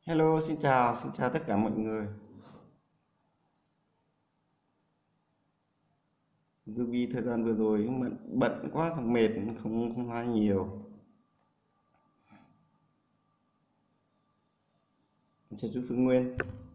Hello, xin chào tất cả mọi người. Dương Vi thời gian vừa rồi bận quá xong mệt không nói nhiều. Chào chú Phương Nguyên.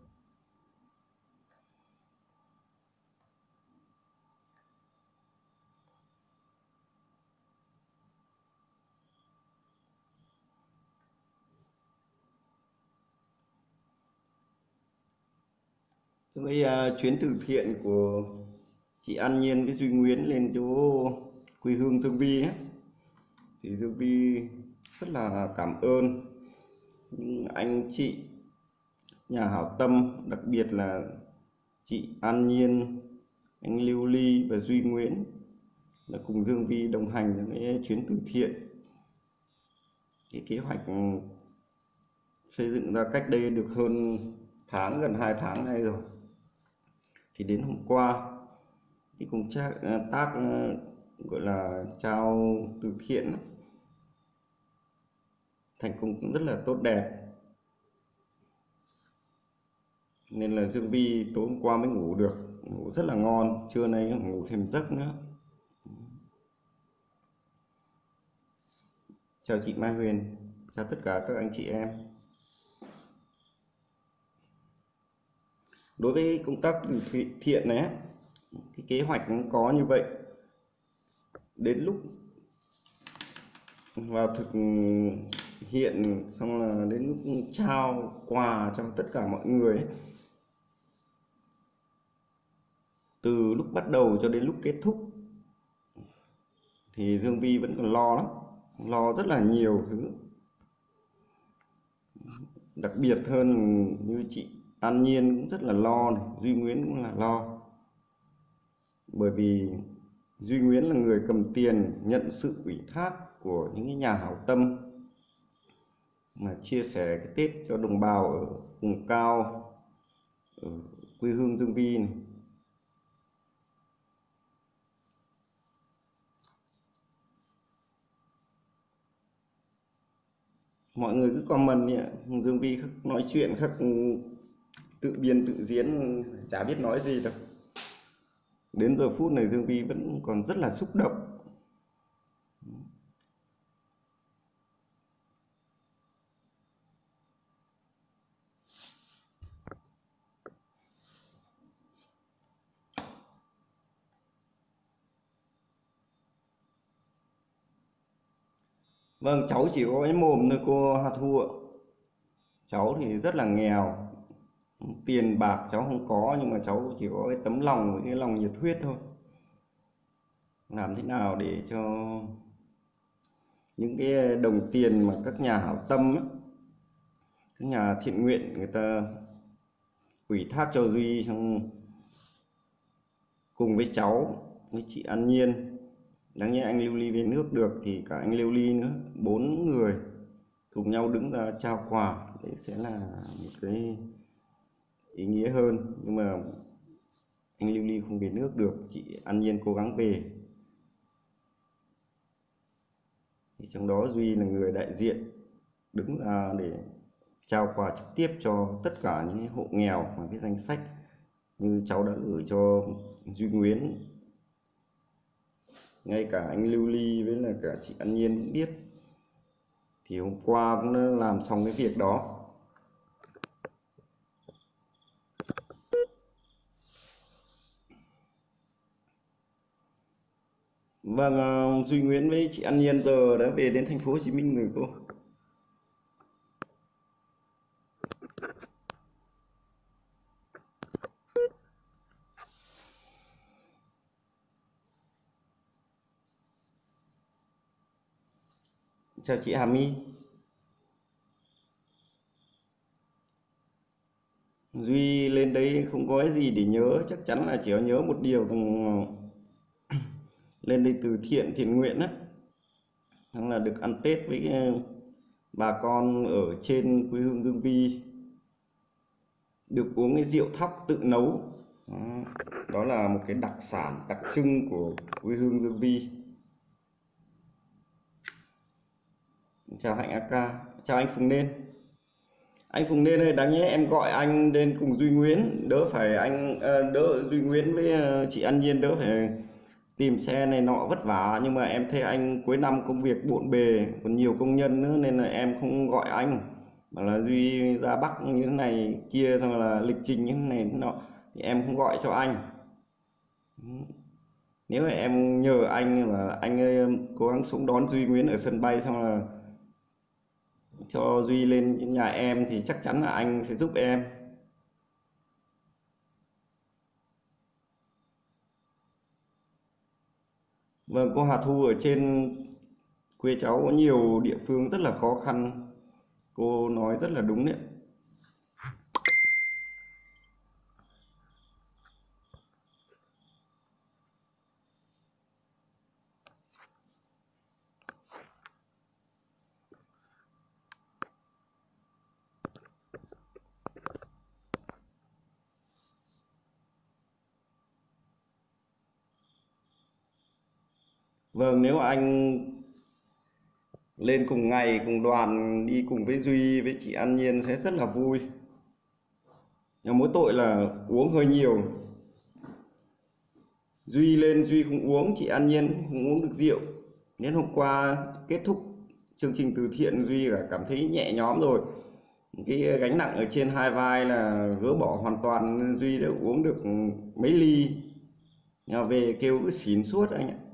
Với chuyến từ thiện của chị An Nhiên với Duy Nguyễn lên chỗ quê hương Dương Vi ấy, thì Dương Vi rất là cảm ơn những anh chị nhà hảo tâm, đặc biệt là chị An Nhiên, anh Lưu Ly và Duy Nguyễn đã cùng Dương Vi đồng hành trong cái chuyến từ thiện. Cái kế hoạch xây dựng ra cách đây được hơn tháng, gần 2 tháng nay rồi. Thì đến hôm qua thì cùng tác gọi là trao từ thiện thành công cũng rất là tốt đẹp, nên là Dương Vi tối hôm qua mới ngủ được, ngủ rất là ngon, trưa nay ngủ thêm giấc nữa. Chào chị Mai Huyền, chào tất cả các anh chị em. Đối với công tác từ thiện này, cái kế hoạch cũng có như vậy. Đến lúc vào thực hiện xong là đến lúc trao quà cho tất cả mọi người ấy, từ lúc bắt đầu cho đến lúc kết thúc thì Dương Vi vẫn còn lo lắm, lo rất là nhiều thứ. Đặc biệt hơn như chị An Nhiên cũng rất là lo này, Duy Nguyễn cũng là lo. Bởi vì Duy Nguyễn là người cầm tiền nhận sự ủy thác của những cái nhà hảo tâm mà chia sẻ cái Tết cho đồng bào ở vùng cao, ở quê hương Dương Vi này. Mọi người cứ comment nhỉ, Dương Vi khắc nói chuyện khắc tự biên tự diễn, chả biết nói gì đâu. Đến giờ phút này Dương Vi vẫn còn rất là xúc động. Vâng, cháu chỉ có cái mồm thôi cô Hà Thu ạ. Cháu thì rất là nghèo, tiền bạc cháu không có, nhưng mà cháu chỉ có cái tấm lòng với cái lòng nhiệt huyết thôi. Làm thế nào để cho những cái đồng tiền mà các nhà hảo tâm ấy, các nhà thiện nguyện người ta ủy thác cho Duy, xong cùng với cháu với chị An Nhiên, đáng nhẽ anh Lưu Ly về nước được thì cả anh Lưu Ly nữa, 4 người cùng nhau đứng ra trao quà, đấy sẽ là một cái ý nghĩa hơn. Nhưng mà anh Lưu Ly không về nước được, chị An Nhiên cố gắng về, thì trong đó Duy là người đại diện đứng ra để trao quà trực tiếp cho tất cả những hộ nghèo mà cái danh sách như cháu đã gửi cho Duy Nguyễn, ngay cả anh Lưu Ly với là cả chị An Nhiên cũng biết. Thì hôm qua cũng đã làm xong cái việc đó. Vâng, Duy Nguyễn với chị An Nhiên giờ đã về đến thành phố Hồ Chí Minh rồi cô. Chào chị Hà My. Duy lên đấy không có cái gì để nhớ, chắc chắn là chỉ có nhớ một điều rằng lên đây từ thiện thiện nguyện á, là được ăn Tết với bà con ở trên quê hương Dương Vi, được uống cái rượu thóc tự nấu. Đó là một cái đặc sản đặc trưng của quê hương Dương Vi. Chào Hạnh AK, chào anh Phùng Nên. Anh Phùng Nên ơi, đáng nhẽ em gọi anh lên cùng Duy Nguyễn, đỡ phải đỡ Duy Nguyễn với chị An Nhiên đỡ phải tìm xe này nọ vất vả, nhưng mà em thấy anh cuối năm công việc bộn bề, còn nhiều công nhân nữa nên là em không gọi anh. Mà là Duy ra Bắc như thế này kia, xong là lịch trình như thế này thế nọ thì em không gọi cho anh. Nếu mà em nhờ anh là anh ơi, cố gắng xuống đón Duy Nguyễn ở sân bay, xong là cho Duy lên nhà em thì chắc chắn là anh sẽ giúp em. Vâng, cô Hà Thu, ở trên quê cháu có nhiều địa phương rất là khó khăn, cô nói rất là đúng đấy. Vâng, nếu anh lên cùng ngày cùng đoàn đi cùng với Duy với chị An Nhiên sẽ rất là vui. Nhưng mỗi tội là uống hơi nhiều. Duy lên Duy không uống, chị An Nhiên không uống được rượu. Đến hôm qua kết thúc chương trình từ thiện, Duy đã cảm thấy nhẹ nhõm rồi. Cái gánh nặng ở trên hai vai là gỡ bỏ hoàn toàn. Duy đã uống được mấy ly, nhà về kêu cứ xỉn suốt anh ạ.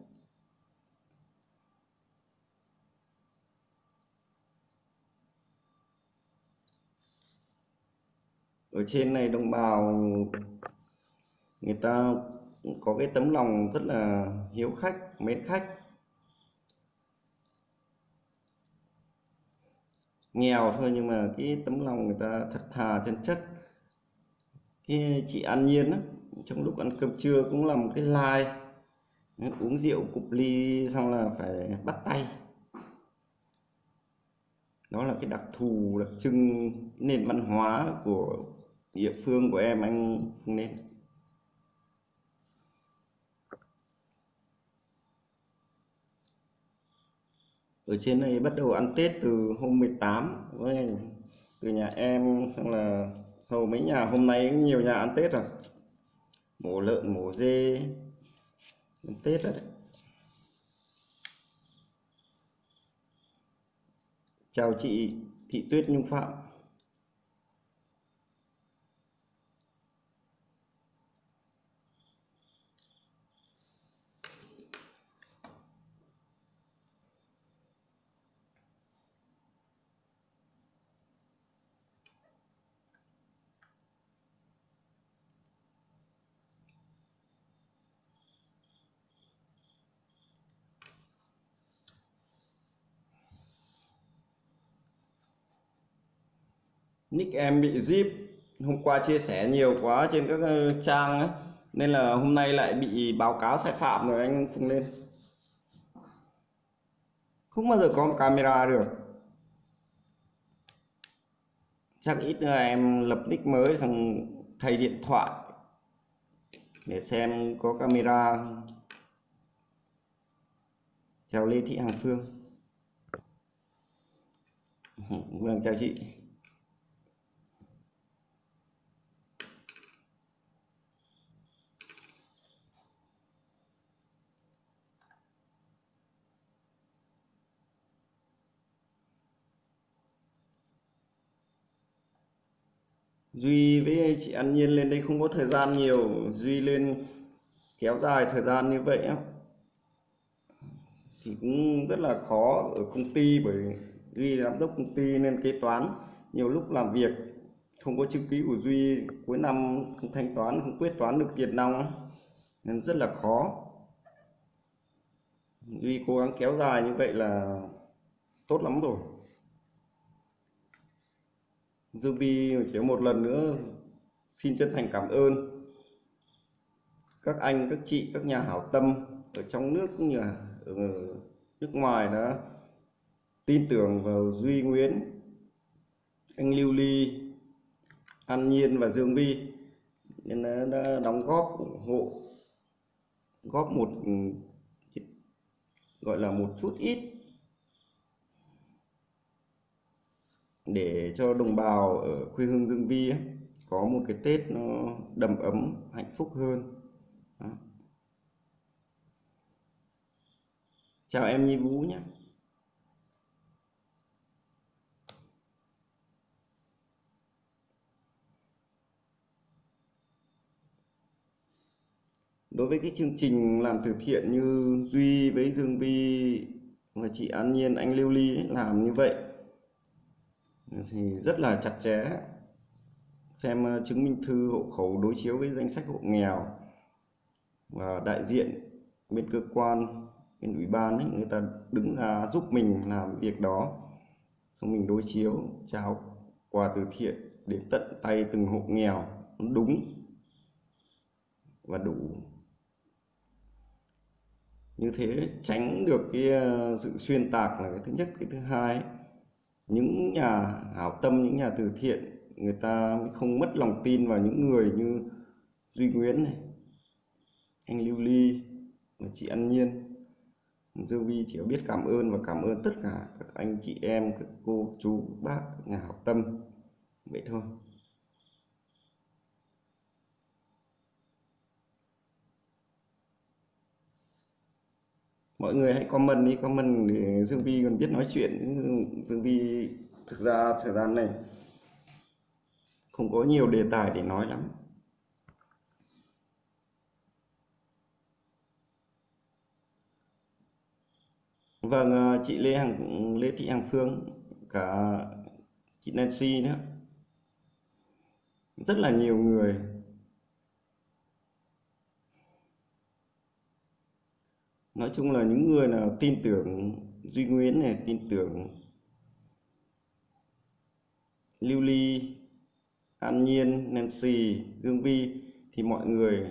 Ở trên này đồng bào người ta có cái tấm lòng rất là hiếu khách, mến khách. Nghèo thôi nhưng mà cái tấm lòng người ta thật thà chân chất. Cái chị An Nhiên á, trong lúc ăn cơm trưa cũng làm một cái like, uống rượu cục ly xong là phải bắt tay. Đó là cái đặc thù, đặc trưng nền văn hóa của địa phương của em, anh không nên. Ở trên này bắt đầu ăn Tết từ hôm 18, từ nhà em, xong là sau mấy nhà hôm nay cũng nhiều nhà ăn Tết rồi, mổ lợn mổ dê ăn Tết rồi đấy. Chào chị Thị Tuyết Nhung Phạm. Nick em bị zip, hôm qua chia sẻ nhiều quá trên các trang ấy, nên là hôm nay lại bị báo cáo sai phạm rồi anh Phùng lên. Không bao giờ có camera được. Chắc ít nữa em lập nick mới xong thay điện thoại để xem có camera. Chào Lê Thị Hằng Phương. Vâng, chào chị. Duy với chị An Nhiên lên đây không có thời gian nhiều, Duy lên kéo dài thời gian như vậy thì cũng rất là khó ở công ty, bởi Duy là giám đốc công ty nên kế toán nhiều lúc làm việc không có chữ ký của Duy, cuối năm không thanh toán, không quyết toán được tiền nong nên rất là khó. Duy cố gắng kéo dài như vậy là tốt lắm rồi. Dương Bi chỉ một lần nữa xin chân thành cảm ơn các anh, các chị, các nhà hảo tâm ở trong nước cũng như ở nước ngoài đã tin tưởng vào Duy Nguyễn, anh Lưu Ly, An Nhiên và Dương Vi, nên đã đóng góp ủng hộ, góp một gọi là một chút ít để cho đồng bào ở quê hương Dương Vi ấy, có một cái Tết nó đầm ấm, hạnh phúc hơn. Đó. Chào em Nhi Vũ nhé. Đối với cái chương trình làm từ thiện như Duy với Dương Vi và chị An Nhiên, anh Lưu Ly ấy, làm như vậy thì rất là chặt chẽ, xem chứng minh thư hộ khẩu đối chiếu với danh sách hộ nghèo, và đại diện bên cơ quan, bên ủy ban ấy, người ta đứng ra giúp mình làm việc đó, xong mình đối chiếu trao quà từ thiện đến tận tay từng hộ nghèo đúng và đủ. Như thế tránh được cái sự xuyên tạc là cái thứ nhất. Cái thứ hai, những nhà hảo tâm, những nhà từ thiện, người ta không mất lòng tin vào những người như Duy Nguyễn này, anh Lưu Ly và chị An Nhiên. Dương Vi chỉ biết cảm ơn và cảm ơn tất cả các anh chị em, các cô chú bác, các nhà hảo tâm, vậy thôi. Mọi người hãy comment đi, comment để Dương Vi còn biết nói chuyện. Dương Vi thực ra thời gian này không có nhiều đề tài để nói lắm. Vâng, chị Lê Thị Hằng Phương, cả chị Nancy nữa, rất là nhiều người. Nói chung là những người nào tin tưởng Duy Nguyễn này, tin tưởng Lưu Ly, An Nhiên, Nancy, Dương Vi thì mọi người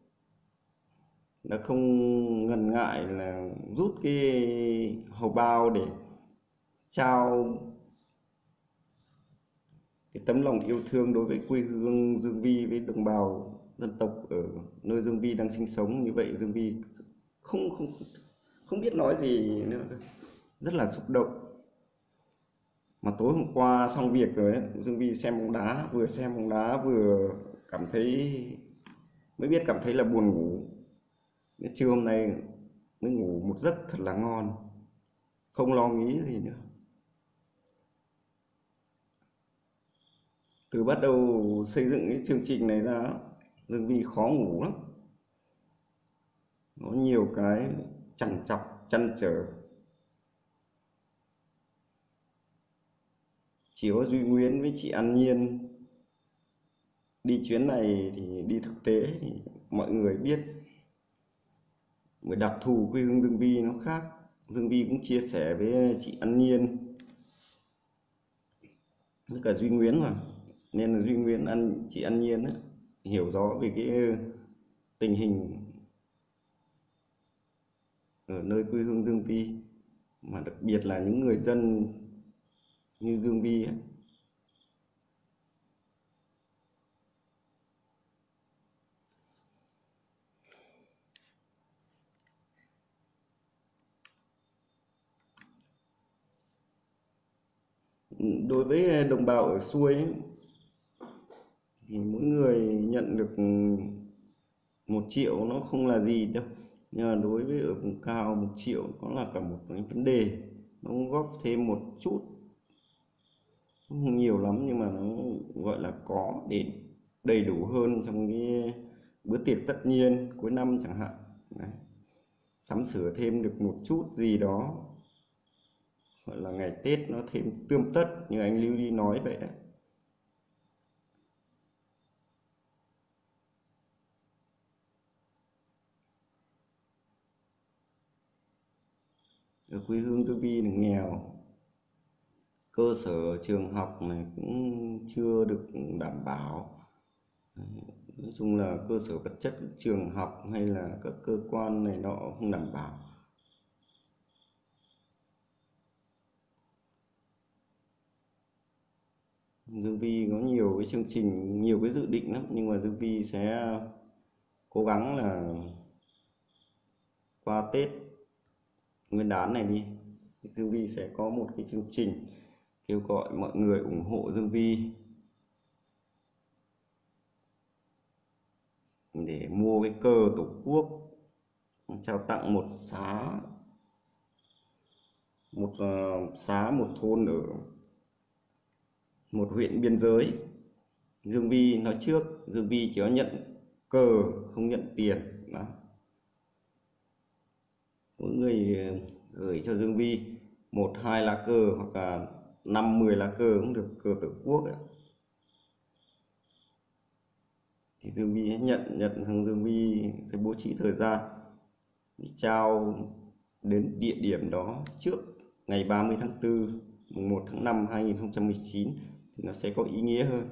đã không ngần ngại là rút cái hầu bao để trao cái tấm lòng yêu thương đối với quê hương Dương Vi, với đồng bào dân tộc ở nơi Dương Vi đang sinh sống. Như vậy Dương Vi không không không biết nói gì nữa, rất là xúc động. Mà tối hôm qua xong việc rồi ấy, Dương Vi xem bóng đá, vừa xem bóng đá vừa cảm thấy, mới biết cảm thấy là buồn ngủ. Đến trưa hôm nay mới ngủ một giấc thật là ngon, không lo nghĩ gì nữa. Từ bắt đầu xây dựng cái chương trình này ra, Dương Vi khó ngủ lắm. Nó nhiều cái trằn trọc, trăn trở. Chỉ có Duy Nguyễn với chị An Nhiên đi chuyến này thì đi thực tế thì mọi người biết. Bởi đặc thù quê hương Dương Vi nó khác. Dương Vi cũng chia sẻ với chị An Nhiên với cả Duy Nguyễn rồi, nên là Duy Nguyễn chị An Nhiên ấy, hiểu rõ về cái tình hình ở nơi quê hương Dương Vi, mà đặc biệt là những người dân như Dương Vi ấy. Đối với đồng bào ở xuôi ấy, thì mỗi người nhận được 1 triệu nó không là gì đâu, nhưng mà đối với ở vùng cao 1 triệu nó là cả một cái vấn đề. Nó góp thêm một chút, không nhiều lắm nhưng mà nó gọi là có để đầy đủ hơn trong cái bữa tiệc tất niên cuối năm chẳng hạn. Đấy. Sắm sửa thêm được một chút gì đó, gọi là ngày Tết nó thêm tươm tất như anh Lưu Ly nói vậy đấy. Ở quê hương Dương Vi là nghèo, cơ sở trường học này cũng chưa được đảm bảo. Nói chung là cơ sở vật chất trường học hay là các cơ quan này nọ không đảm bảo. Dương Vi có nhiều cái chương trình, nhiều cái dự định lắm, nhưng mà Dương Vi sẽ cố gắng là qua Tết Nguyên đán này đi, Dương Vi sẽ có một cái chương trình kêu gọi mọi người ủng hộ Dương Vi để mua cái cờ Tổ quốc, trao tặng một thôn ở một huyện biên giới. Dương Vi nói trước, Dương Vi chỉ có nhận cờ không nhận tiền đó. Mỗi người gửi cho Dương Vi 1-2 lá cờ hoặc là 5-10 lá cờ cũng được, cờ Tổ quốc ấy. Thì Dương Vi nhận xong Dương Vi sẽ bố trí thời gian đi trao đến địa điểm đó trước ngày 30 tháng 4, mùng 1 tháng 5 2019 thì nó sẽ có ý nghĩa hơn.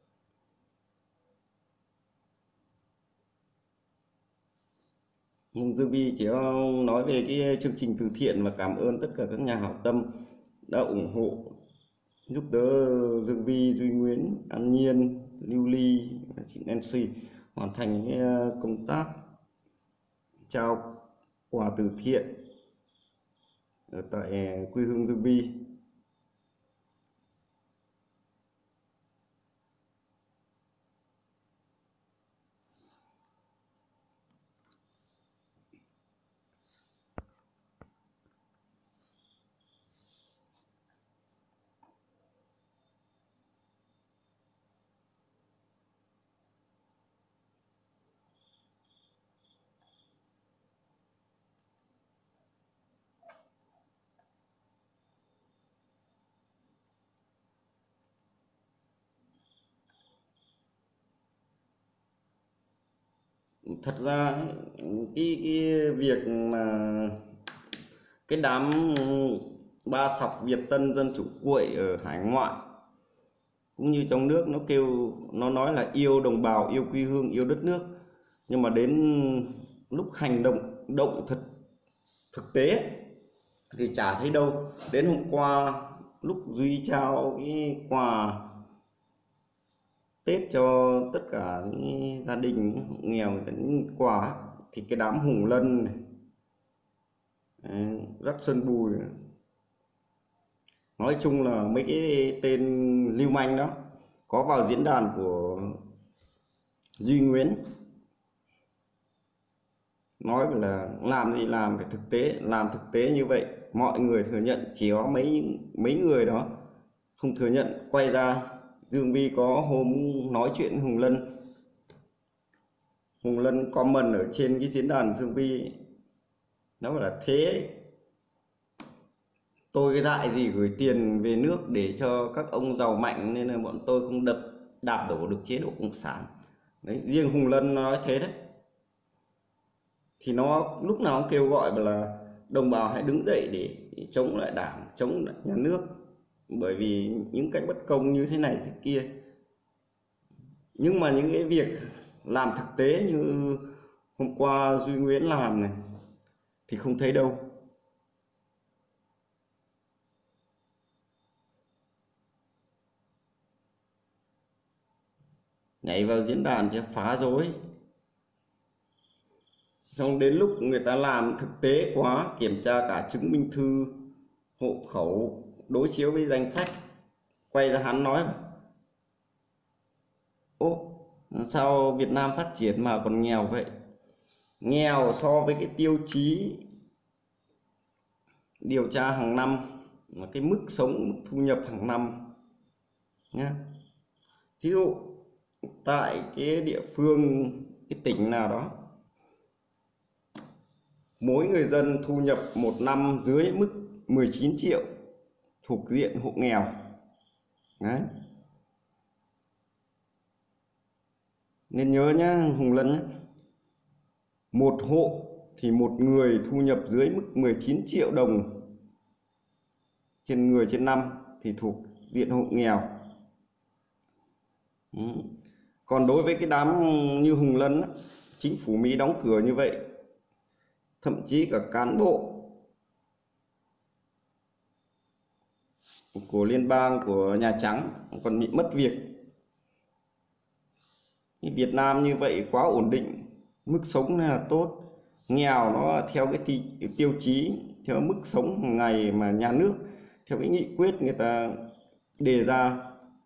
Dương Vi chỉ nói về cái chương trình từ thiện và cảm ơn tất cả các nhà hảo tâm đã ủng hộ giúp đỡ Dương Vi, Duy Nguyễn, An Nhiên, Lưu Ly và chị Nancy hoàn thành cái công tác trao quà từ thiện ở tại quê hương Dương Vi. Thật ra cái việc mà cái đám ba sọc Việt Tân Dân Chủ Cuội ở hải ngoại cũng như trong nước nó nói là yêu đồng bào, yêu quê hương, yêu đất nước, nhưng mà đến lúc hành động thực tế thì chả thấy đâu. Đến hôm qua lúc Duy trao cái quà Tết cho tất cả những gia đình nghèo những quà thì cái đám Hùng Lân này, Rắc Sơn Bùi, nói chung là mấy cái tên lưu manh đó có vào diễn đàn của Duy Nguyễn nói là làm gì làm phải thực tế, làm thực tế như vậy mọi người thừa nhận, chỉ có mấy người đó không thừa nhận. Quay ra Dương Vi có hôm nói chuyện Hùng Lân comment ở trên cái diễn đàn Dương Vi, nó bảo là thế tôi cái dại gì gửi tiền về nước để cho các ông giàu mạnh nên là bọn tôi không đạp đổ được chế độ cộng sản. Đấy, riêng Hùng Lân nói thế đấy. Thì nó lúc nào cũng kêu gọi là đồng bào hãy đứng dậy để chống lại đảng, chống lại nhà nước, bởi vì những cái bất công như thế này thế kia. Nhưng mà những cái việc làm thực tế như hôm qua Duy Nguyễn làm này thì không thấy đâu. Nhảy vào diễn đàn sẽ phá rối, xong đến lúc người ta làm thực tế quá, kiểm tra cả chứng minh thư, hộ khẩu, đối chiếu với danh sách, quay ra hắn nói ô sao Việt Nam phát triển mà còn nghèo vậy, nghèo so với cái tiêu chí điều tra hàng năm là cái mức sống, mức thu nhập hàng năm nhé. Thí dụ tại cái địa phương, cái tỉnh nào đó, mỗi người dân thu nhập một năm dưới mức 19 triệu thuộc diện hộ nghèo. Đấy. Nên nhớ nhá Hùng Lân nhé, một hộ thì một người thu nhập dưới mức 19 triệu đồng trên người trên năm thì thuộc diện hộ nghèo. Còn đối với cái đám như Hùng Lân, chính phủ Mỹ đóng cửa như vậy, thậm chí cả cán bộ của liên bang, của Nhà Trắng còn bị mất việc. Việt Nam như vậy quá ổn định, mức sống là tốt, nghèo nó theo cái tiêu chí, theo mức sống hàng ngày mà nhà nước theo cái nghị quyết người ta đề ra.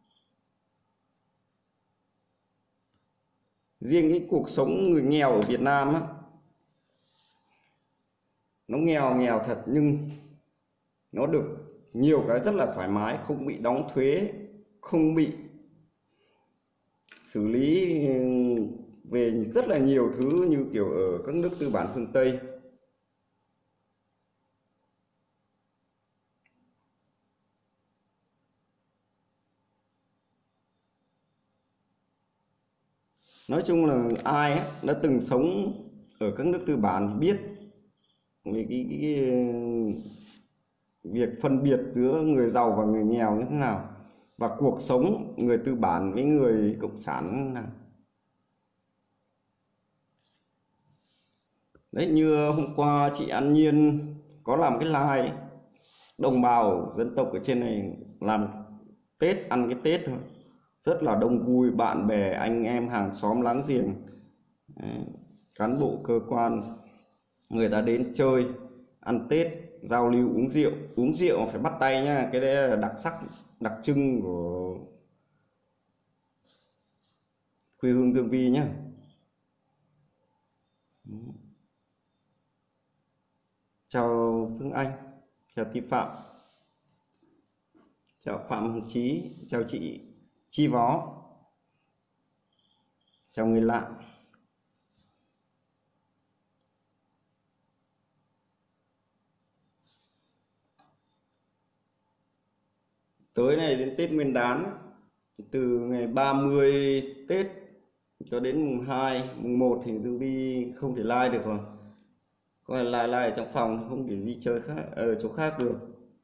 Riêng cái cuộc sống người nghèo ở Việt Nam á, nó nghèo thật nhưng nó được nhiều cái rất là thoải mái, không bị đóng thuế, không bị xử lý về rất là nhiều thứ như kiểu ở các nước tư bản phương Tây. Nói chung là ai ấy, đã từng sống ở các nước tư bản thì biết về cái việc phân biệt giữa người giàu và người nghèo như thế nào, và cuộc sống người tư bản với người cộng sản như thế nào. Đấy, như hôm qua chị An Nhiên có làm cái live đồng bào dân tộc ở trên này làm Tết, ăn cái Tết thôi, rất là đông vui, bạn bè anh em hàng xóm láng giềng. Đấy, cán bộ cơ quan người ta đến chơi ăn Tết, giao lưu uống rượu phải bắt tay nhá, cái đấy là đặc sắc đặc trưng của quê hương Dương Vi nhá. Chào Phương Anh, chào Thị Phạm, chào Phạm Hồng Chí, chào chị Chi Vó, chào người lạ. Tới này đến Tết Nguyên đán, từ ngày 30 Tết cho đến mùng 2, mùng 1 thì Dương Vi không thể live được rồi. Có thể live ở trong phòng, không thể đi chơi khác ở chỗ khác được.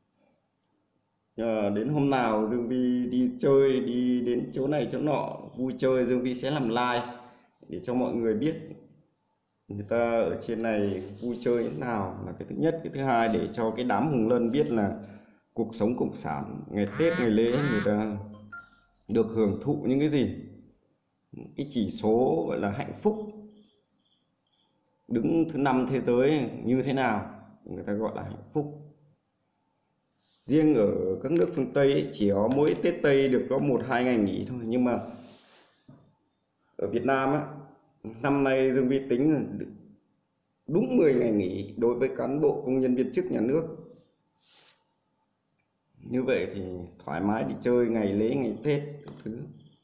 Đến hôm nào Dương Vi đi chơi, đi đến chỗ này chỗ nọ vui chơi, Dương Vi sẽ làm live để cho mọi người biết người ta ở trên này vui chơi thế nào là cái thứ nhất. Cái thứ hai, để cho cái đám Hùng Lân biết là cuộc sống cộng sản ngày Tết ngày lễ người ta được hưởng thụ những cái gì, cái chỉ số gọi là hạnh phúc đứng thứ 5 thế giới như thế nào, người ta gọi là hạnh phúc. Riêng ở các nước phương Tây ấy, chỉ có mỗi Tết Tây được có 1-2 ngày nghỉ thôi, nhưng mà ở Việt Nam á, năm nay Dương Vi tính là đúng 10 ngày nghỉ đối với cán bộ công nhân viên chức nhà nước. Như vậy thì thoải mái đi chơi ngày lễ ngày Tết các thứ.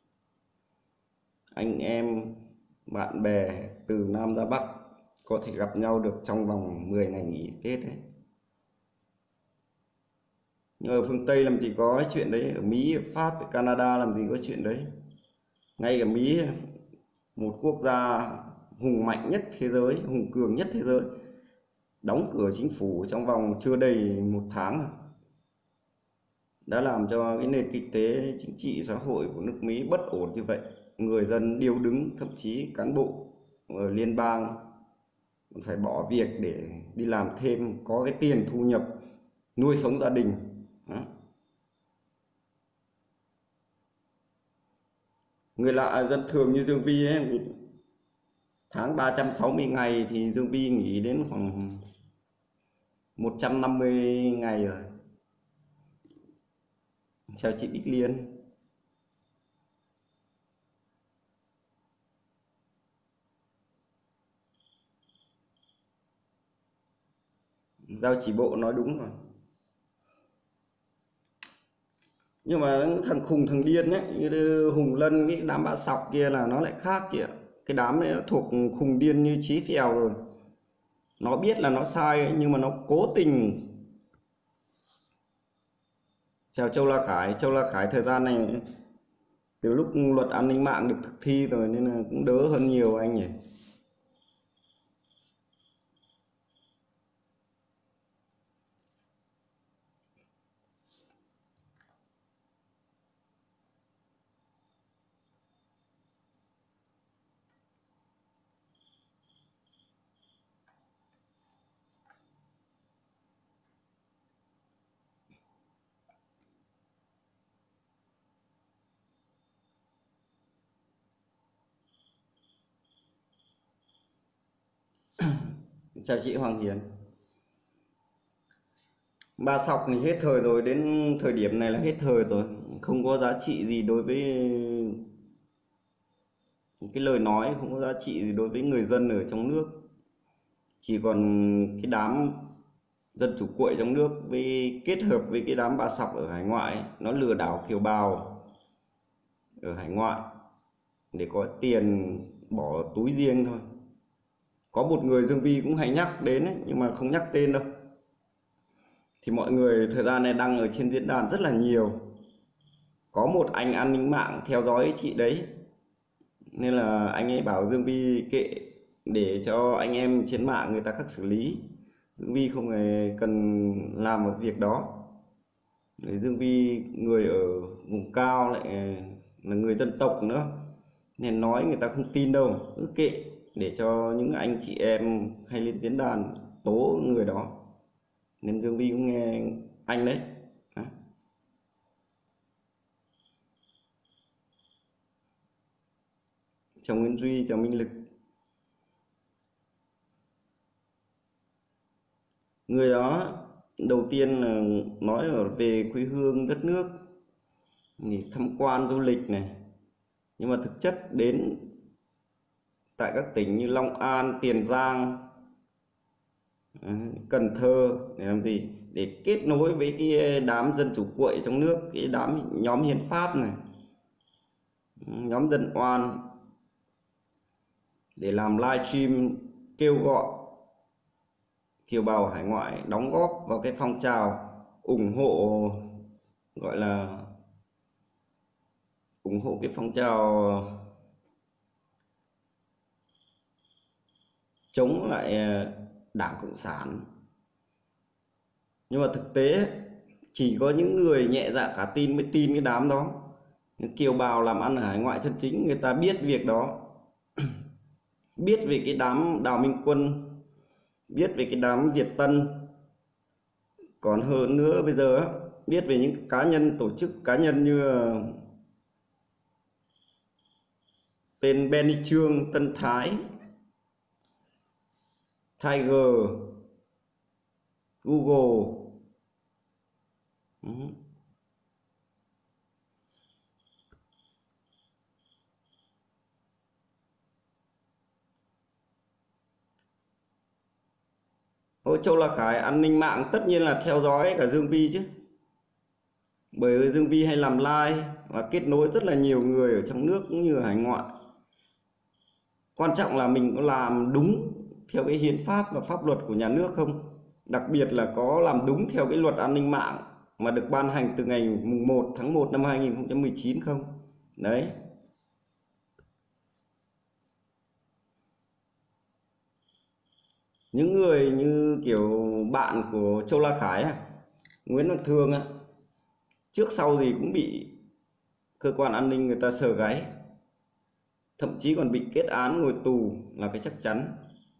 Anh em bạn bè từ Nam ra Bắc có thể gặp nhau được trong vòng 10 ngày nghỉ Tết đấy. Nhưng ở phương Tây làm gì có cái chuyện đấy, ở Mỹ, ở Pháp, ở Canada làm gì có chuyện đấy. Ngay ở Mỹ, một quốc gia hùng mạnh nhất thế giới, hùng cường nhất thế giới, đóng cửa chính phủ trong vòng chưa đầy 1 tháng đã làm cho cái nền kinh tế chính trị xã hội của nước Mỹ bất ổn như vậy. Người dân điêu đứng, thậm chí cán bộ ở liên bang phải bỏ việc để đi làm thêm, có cái tiền thu nhập nuôi sống gia đình. Đó. Người lạ dân thường như Dương Vi ấy, tháng 360 ngày thì Dương Vi nghỉ đến khoảng 150 ngày rồi. Chào chị Bích Liên. Giao chỉ bộ nói đúng rồi. Nhưng mà thằng khùng thằng điên ấy, như Hùng Lân, cái đám bã sọc kia là nó lại khác kìa. Cái đám ấy nó thuộc khùng điên như Chí Phèo rồi. Nó biết là nó sai ấy, nhưng mà nó cố tình. Chào Châu La Khải. Châu La Khải thời gian này từ lúc luật an ninh mạng được thực thi rồi nên là cũng đỡ hơn nhiều anh nhỉ. Chào chị Hoàng Hiền. Ba sọc thì hết thời rồi, đến thời điểm này là hết thời rồi, không có giá trị gì đối với cái lời nói, không có giá trị gì đối với người dân ở trong nước. Chỉ còn cái đám dân chủ cuội trong nước với kết hợp với cái đám ba sọc ở hải ngoại, nó lừa đảo kiều bào ở hải ngoại để có tiền bỏ túi riêng thôi. Có một người Dương Vi cũng hay nhắc đến ấy, nhưng mà không nhắc tên đâu. Thì mọi người thời gian này đăng ở trên diễn đàn rất là nhiều. Có một anh an ninh mạng theo dõi chị đấy, nên là anh ấy bảo Dương Vi kệ, để cho anh em trên mạng người ta khắc xử lý. Dương Vi không hề cần làm một việc đó. Để Dương Vi người ở vùng cao lại là người dân tộc nữa, nên nói người ta không tin đâu, cứ kệ, để cho những anh chị em hay lên diễn đàn tố người đó. Nên Dương Vi cũng nghe anh đấy. Chào Nguyễn Duy, chào Minh Lực. Người đó đầu tiên là nói về quê hương đất nước, thì tham quan du lịch này, nhưng mà thực chất đến tại các tỉnh như Long An, Tiền Giang, Cần Thơ để làm gì? Để kết nối với cái đám dân chủ cuội trong nước, cái đám nhóm hiến pháp này, nhóm dân oan, để làm livestream kêu gọi kiều bào hải ngoại đóng góp vào cái phong trào ủng hộ, gọi là ủng hộ cái phong trào chống lại Đảng Cộng sản. Nhưng mà thực tế chỉ có những người nhẹ dạ cả tin mới tin cái đám đó. Những kiều bào làm ăn ở hải ngoại chân chính người ta biết việc đó, biết về cái đám Đào Minh Quân, biết về cái đám Việt Tân. Còn hơn nữa bây giờ biết về những cá nhân, tổ chức cá nhân như tên Benny Trương, Tân Thái, Tiger, Google. Ôi, Châu La Khải an ninh mạng tất nhiên là theo dõi cả Dương Vi chứ. Bởi vì Dương Vi hay làm live và kết nối rất là nhiều người ở trong nước cũng như ở hải ngoại. Quan trọng là mình có làm đúng theo cái hiến pháp và pháp luật của nhà nước không? Đặc biệt là có làm đúng theo cái luật an ninh mạng mà được ban hành từ ngày 1 tháng 1 năm 2019 không? Đấy. Những người như kiểu bạn của Châu La Khải, Nguyễn Văn Thương, trước sau gì cũng bị cơ quan an ninh người ta sờ gáy, thậm chí còn bị kết án ngồi tù là cái chắc chắn.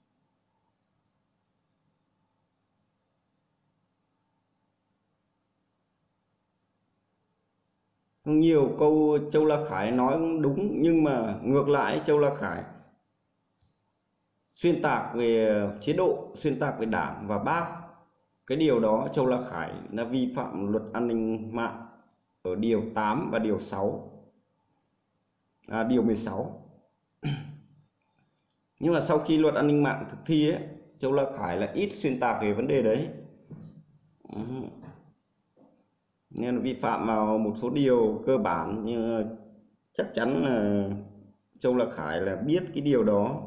Nhiều câu Châu La Khải nói cũng đúng, nhưng mà ngược lại Châu La Khải xuyên tạc về chế độ, xuyên tạc về Đảng và Bác. Cái điều đó Châu La Khải đã vi phạm luật an ninh mạng ở điều 8 và điều 6, điều 16. Nhưng mà sau khi luật an ninh mạng thực thi ấy, Châu La Khải là ít xuyên tạc về vấn đề đấy. Nên là vi phạm vào một số điều cơ bản, nhưng chắc chắn là Châu La Khải là biết cái điều đó.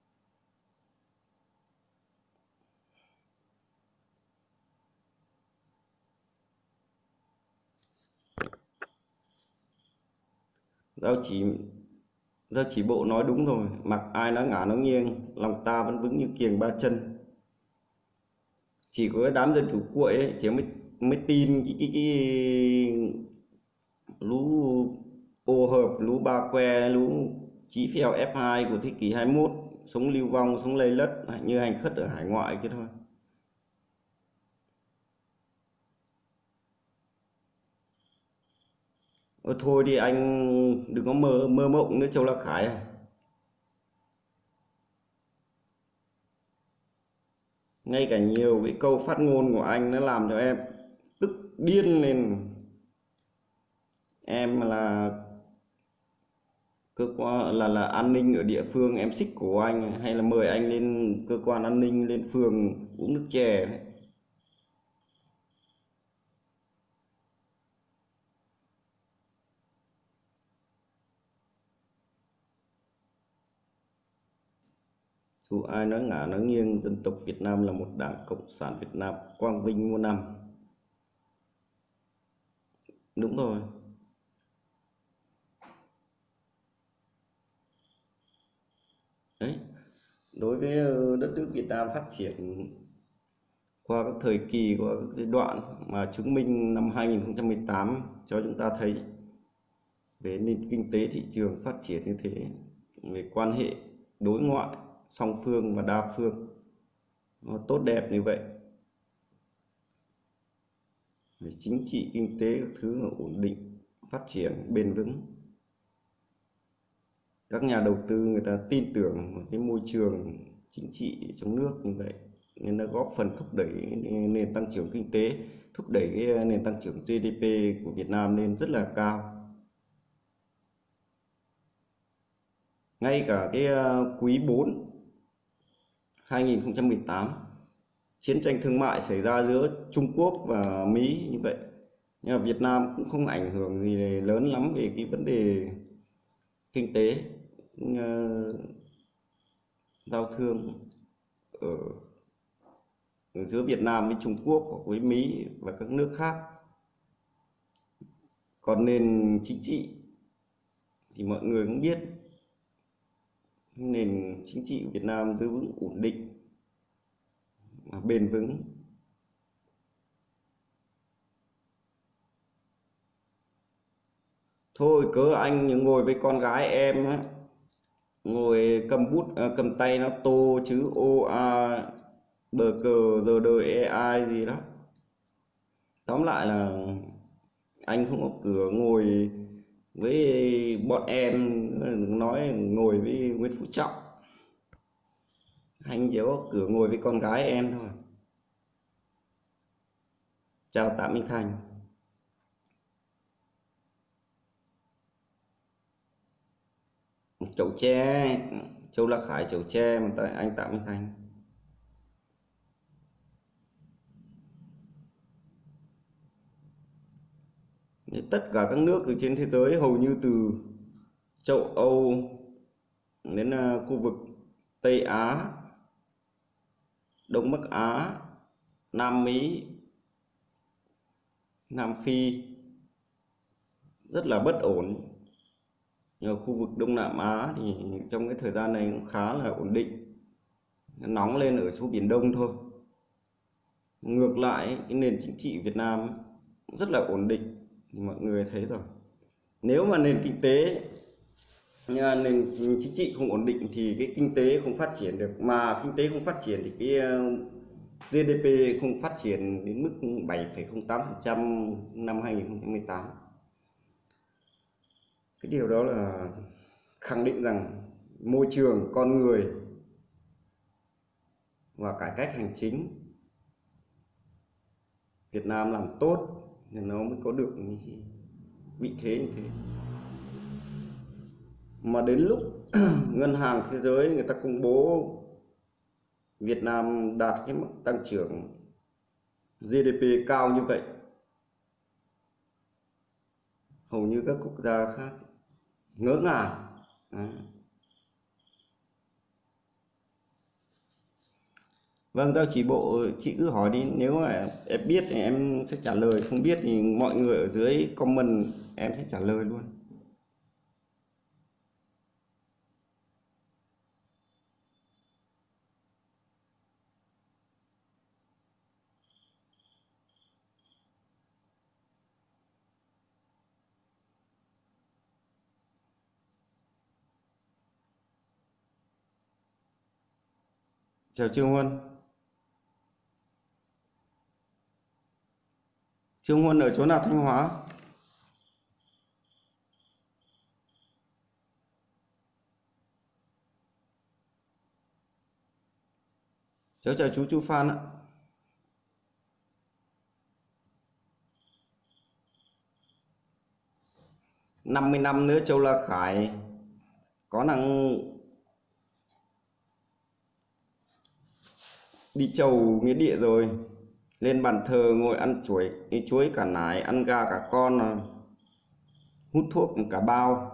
Giao chỉ bộ nói đúng rồi, mặc ai nói ngả nó nghiêng, lòng ta vẫn vững như kiềng ba chân. Chỉ có cái đám dân chủ cuội ấy thì mới tin cái lũ ô hợp, lũ ba que, lũ chí phèo F2 của thế kỷ 21, sống lưu vong, sống lây lất như hành khất ở hải ngoại kia thôi. Thôi đi anh, đừng có mơ mộng nữa Châu La Khải à. Ngay cả nhiều cái câu phát ngôn của anh nó làm cho em tức điên lên. Em là cơ quan là an ninh ở địa phương, em xích cổ anh hay là mời anh lên cơ quan an ninh, lên phường uống nước chè đấy. Dù ai nói ngả nói nghiêng, dân tộc Việt Nam là một đảng Cộng sản Việt Nam quang vinh muôn năm. Đúng rồi. Đấy, đối với đất nước Việt Nam phát triển qua các thời kỳ, qua các giai đoạn, mà chứng minh năm 2018 cho chúng ta thấy về nền kinh tế thị trường phát triển như thế, về quan hệ đối ngoại song phương và đa phương nó tốt đẹp như vậy, về chính trị kinh tế các thứ là ổn định, phát triển bền vững. Các nhà đầu tư người ta tin tưởng vào cái môi trường chính trị trong nước như vậy, nên nó góp phần thúc đẩy nền tăng trưởng kinh tế, thúc đẩy cái nền tăng trưởng GDP của Việt Nam lên rất là cao. Ngay cả cái quý 4 2018, chiến tranh thương mại xảy ra giữa Trung Quốc và Mỹ như vậy, nhưng mà Việt Nam cũng không ảnh hưởng gì lớn lắm về cái vấn đề kinh tế, giao thương ở giữa Việt Nam với Trung Quốc hoặc với Mỹ và các nước khác. Còn nền chính trị thì mọi người cũng biết, nền chính trị của Việt Nam giữ vững ổn định và bền vững. Thôi cớ anh ngồi với con gái em á, ngồi cầm bút cầm tay nó tô chữ O A bờ cờ giờ đời AI gì đó. Tóm lại là anh không có cửa ngồi với bọn em, nói ngồi với Nguyễn Phú Trọng. Anh chỉ có cửa ngồi với con gái em thôi. Chào Tạ Minh Thành. Chậu tre, Châu La Khải chậu tre mà tại anh Tạ Minh Thành. Tất cả các nước ở trên thế giới, hầu như từ châu Âu đến khu vực Tây Á, Đông Bắc Á, Nam Mỹ, Nam Phi rất là bất ổn. Nhưng ở khu vực Đông Nam Á thì trong cái thời gian này cũng khá là ổn định, nóng lên ở chỗ Biển Đông thôi. Ngược lại cái nền chính trị Việt Nam rất là ổn định, mọi người thấy rồi. Nếu mà nền kinh tế, nền chính trị không ổn định thì cái kinh tế không phát triển được, mà kinh tế không phát triển thì cái GDP không phát triển đến mức 7,08% năm 2018. Cái điều đó là khẳng định rằng môi trường, con người và cải cách hành chính Việt Nam làm tốt thì nó mới có được vị thế như thế. Mà đến lúc Ngân hàng Thế giới người ta công bố Việt Nam đạt cái mức tăng trưởng GDP cao như vậy, hầu như các quốc gia khác ngỡ ngàng. Đấy. Vâng, giao chỉ bộ chị cứ hỏi đi, nếu mà em biết thì em sẽ trả lời, không biết thì mọi người ở dưới comment em sẽ trả lời luôn. Chào Trương Huân. Trương Huân ở chỗ nào Thanh Hóa? Cháu chào chú Phan ạ. 50 năm nữa Châu La Khải có năng đi chầu nghĩa địa rồi, lên bàn thờ ngồi ăn chuối cả nải, ăn gà cả con, hút thuốc cả bao.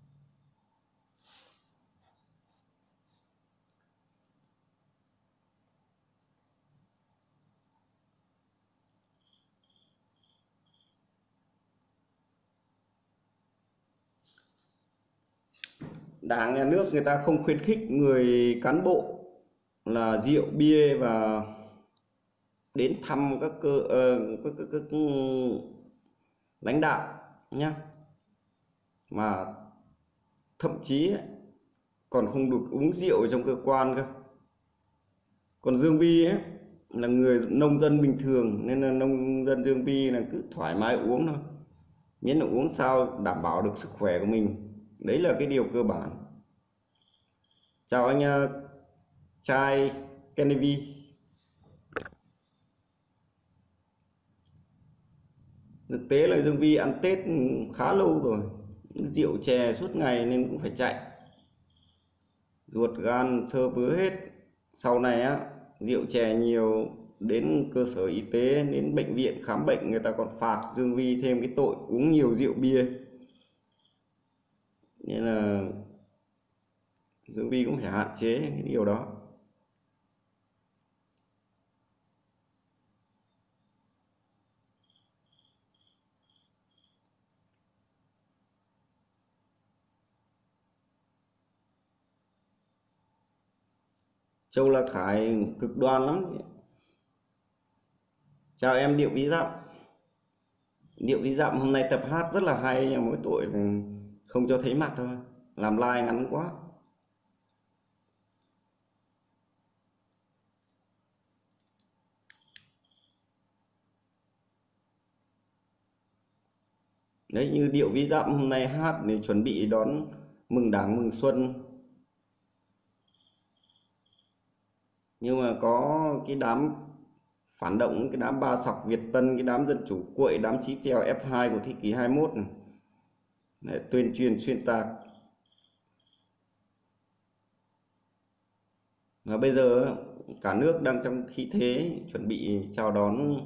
Đảng nhà nước người ta không khuyến khích người cán bộ là rượu bia và đến thăm các lãnh đạo nhé, mà thậm chí còn không được uống rượu ở trong cơ quan cơ. Còn Dương Vi ấy là người nông dân bình thường, nên là nông dân Dương Vi là cứ thoải mái uống thôi, miễn là uống sao đảm bảo được sức khỏe của mình, đấy là cái điều cơ bản. Chào anh trai Kennedy. Thực tế là Dương Vi ăn Tết khá lâu rồi, rượu chè suốt ngày nên cũng phải chạy, ruột gan xơ vữa hết. Sau này á, rượu chè nhiều, đến cơ sở y tế, đến bệnh viện khám bệnh, người ta còn phạt Dương Vi thêm cái tội uống nhiều rượu bia. Nên là Dương Vi cũng phải hạn chế cái điều đó. Châu La Khải cực đoan lắm. Chào em Điệu Ví Dặm. Điệu Ví Dặm hôm nay tập hát rất là hay, nhưng mỗi tội là không cho thấy mặt thôi, làm like ngắn quá. Đấy, như Điệu Ví Dặm hôm nay hát để chuẩn bị đón mừng Đảng mừng Xuân, nhưng mà có cái đám phản động, cái đám Ba Sọc Việt Tân, cái đám dân chủ cuội, đám Chí Phèo F2 của thế kỷ 21 này, để tuyên truyền xuyên tạc. Và bây giờ cả nước đang trong khí thế chuẩn bị chào đón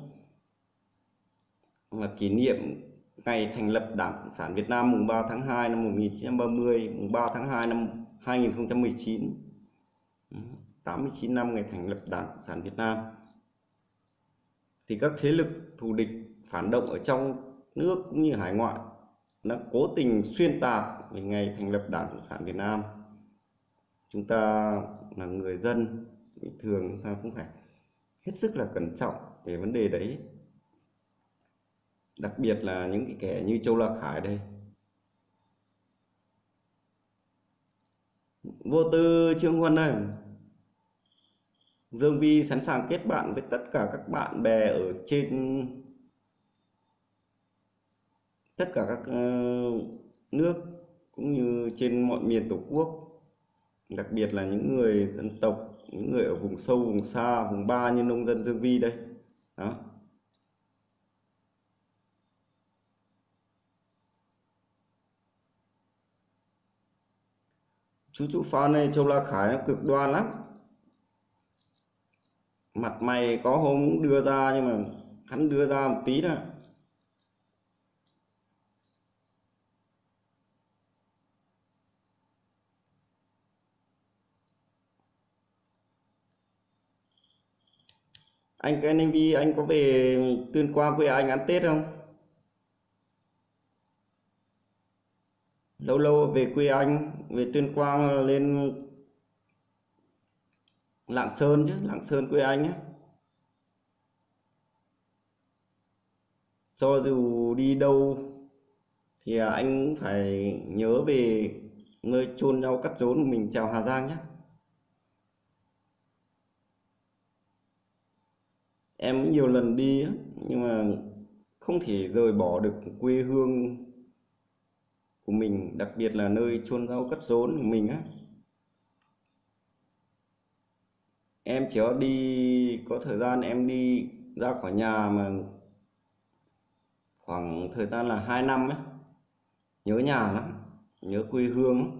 và kỷ niệm ngày thành lập Đảng Cộng sản Việt Nam mùng 3 tháng 2 năm 1930, mùng 3 tháng 2 năm 2019, 89 năm ngày thành lập Đảng Cộng sản Việt Nam. Thì các thế lực thù địch phản động ở trong nước cũng như hải ngoại đã cố tình xuyên tạc về ngày thành lập Đảng Cộng sản Việt Nam. Chúng ta là người dân bình thường, chúng ta cũng phải hết sức là cẩn trọng về vấn đề đấy. Đặc biệt là những cái kẻ như Châu La Khải đây. Vô tư Trương Huân ơi, Dương Vi sẵn sàng kết bạn với tất cả các bạn bè ở trên tất cả các nước cũng như trên mọi miền Tổ quốc, đặc biệt là những người dân tộc, những người ở vùng sâu, vùng xa, vùng ba như nông dân Dương Vi đây. Đó. Chú Phan này, Châu La Khải nó cực đoan lắm. Mặt mày có hôm đưa ra, nhưng mà hắn đưa ra một tí thôi. Anh Kennedy, anh có về Tuyên Quang quê anh ăn Tết không? Lâu lâu về quê anh, về Tuyên Quang lên Lạng Sơn chứ, Lạng Sơn quê anh á. Cho dù đi đâu thì anh cũng phải nhớ về nơi chôn nhau cắt rốn của mình, chào Hà Giang nhé. Em nhiều lần đi á, nhưng mà không thể rời bỏ được quê hương của mình, đặc biệt là nơi chôn rau cắt rốn của mình á. Em chỉ có đi, có thời gian em đi ra khỏi nhà mà khoảng thời gian là 2 năm ấy, nhớ nhà lắm, nhớ quê hương.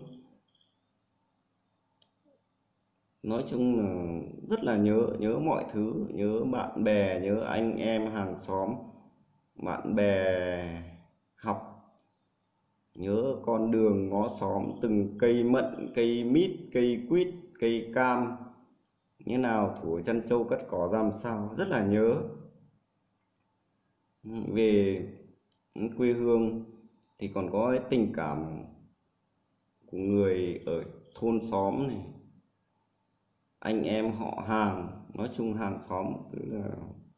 Nói chung là rất là nhớ mọi thứ, nhớ bạn bè, nhớ anh em hàng xóm, bạn bè học, nhớ con đường ngõ xóm, từng cây mận, cây mít, cây quýt, cây cam như nào, thủa chăn trâu cắt cỏ ra làm sao, rất là nhớ về quê hương. Thì còn có cái tình cảm của người ở thôn xóm này, anh em họ hàng, nói chung hàng xóm, tức là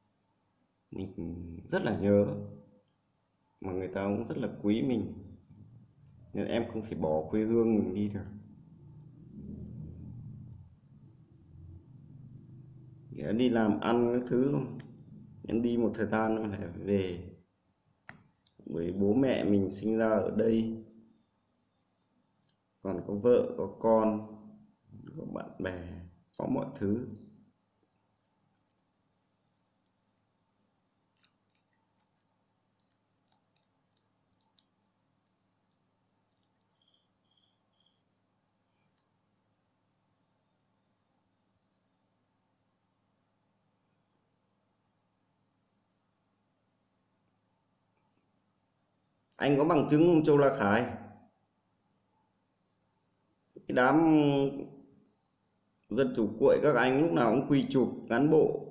mình rất là nhớ, mà người ta cũng rất là quý mình, nên em không thể bỏ quê hương mình đi được. Em đi làm ăn cái thứ, em đi một thời gian nó lại về, bởi bố mẹ mình sinh ra ở đây, còn có vợ có con, có bạn bè, có mọi thứ. Anh có bằng chứng không Châu La Khải? Cái đám dân chủ cuội các anh lúc nào cũng quy chụp cán bộ.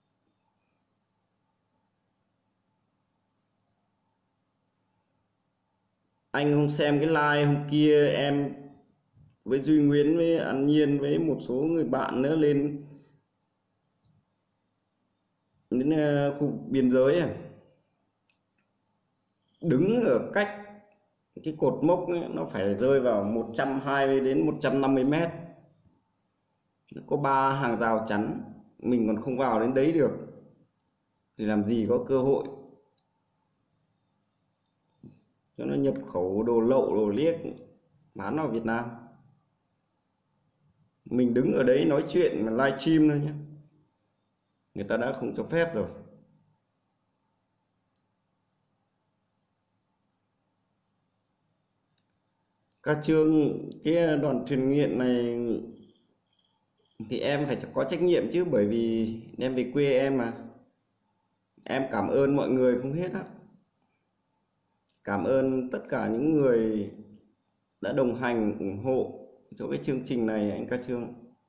Anh không xem cái live hôm kia em với Duy Nguyễn với An Nhiên với một số người bạn nữa lên đến khu biên giới à, đứng ở cách cái cột mốc ấy, nó phải rơi vào 120 đến 150 mét, có 3 hàng rào chắn, mình còn không vào đến đấy được thì làm gì có cơ hội cho nó nhập khẩu đồ lậu đồ liếc bán vào Việt Nam. Mình đứng ở đấy nói chuyện mà live stream thôi nhé, người ta đã không cho phép rồi. Các chương cái đoàn thuyền nghiện này thì em phải có trách nhiệm chứ, bởi vì em về quê em mà. Em cảm ơn mọi người không hết á, cảm ơn tất cả những người đã đồng hành ủng hộ cho cái chương trình này anh Ca Trương.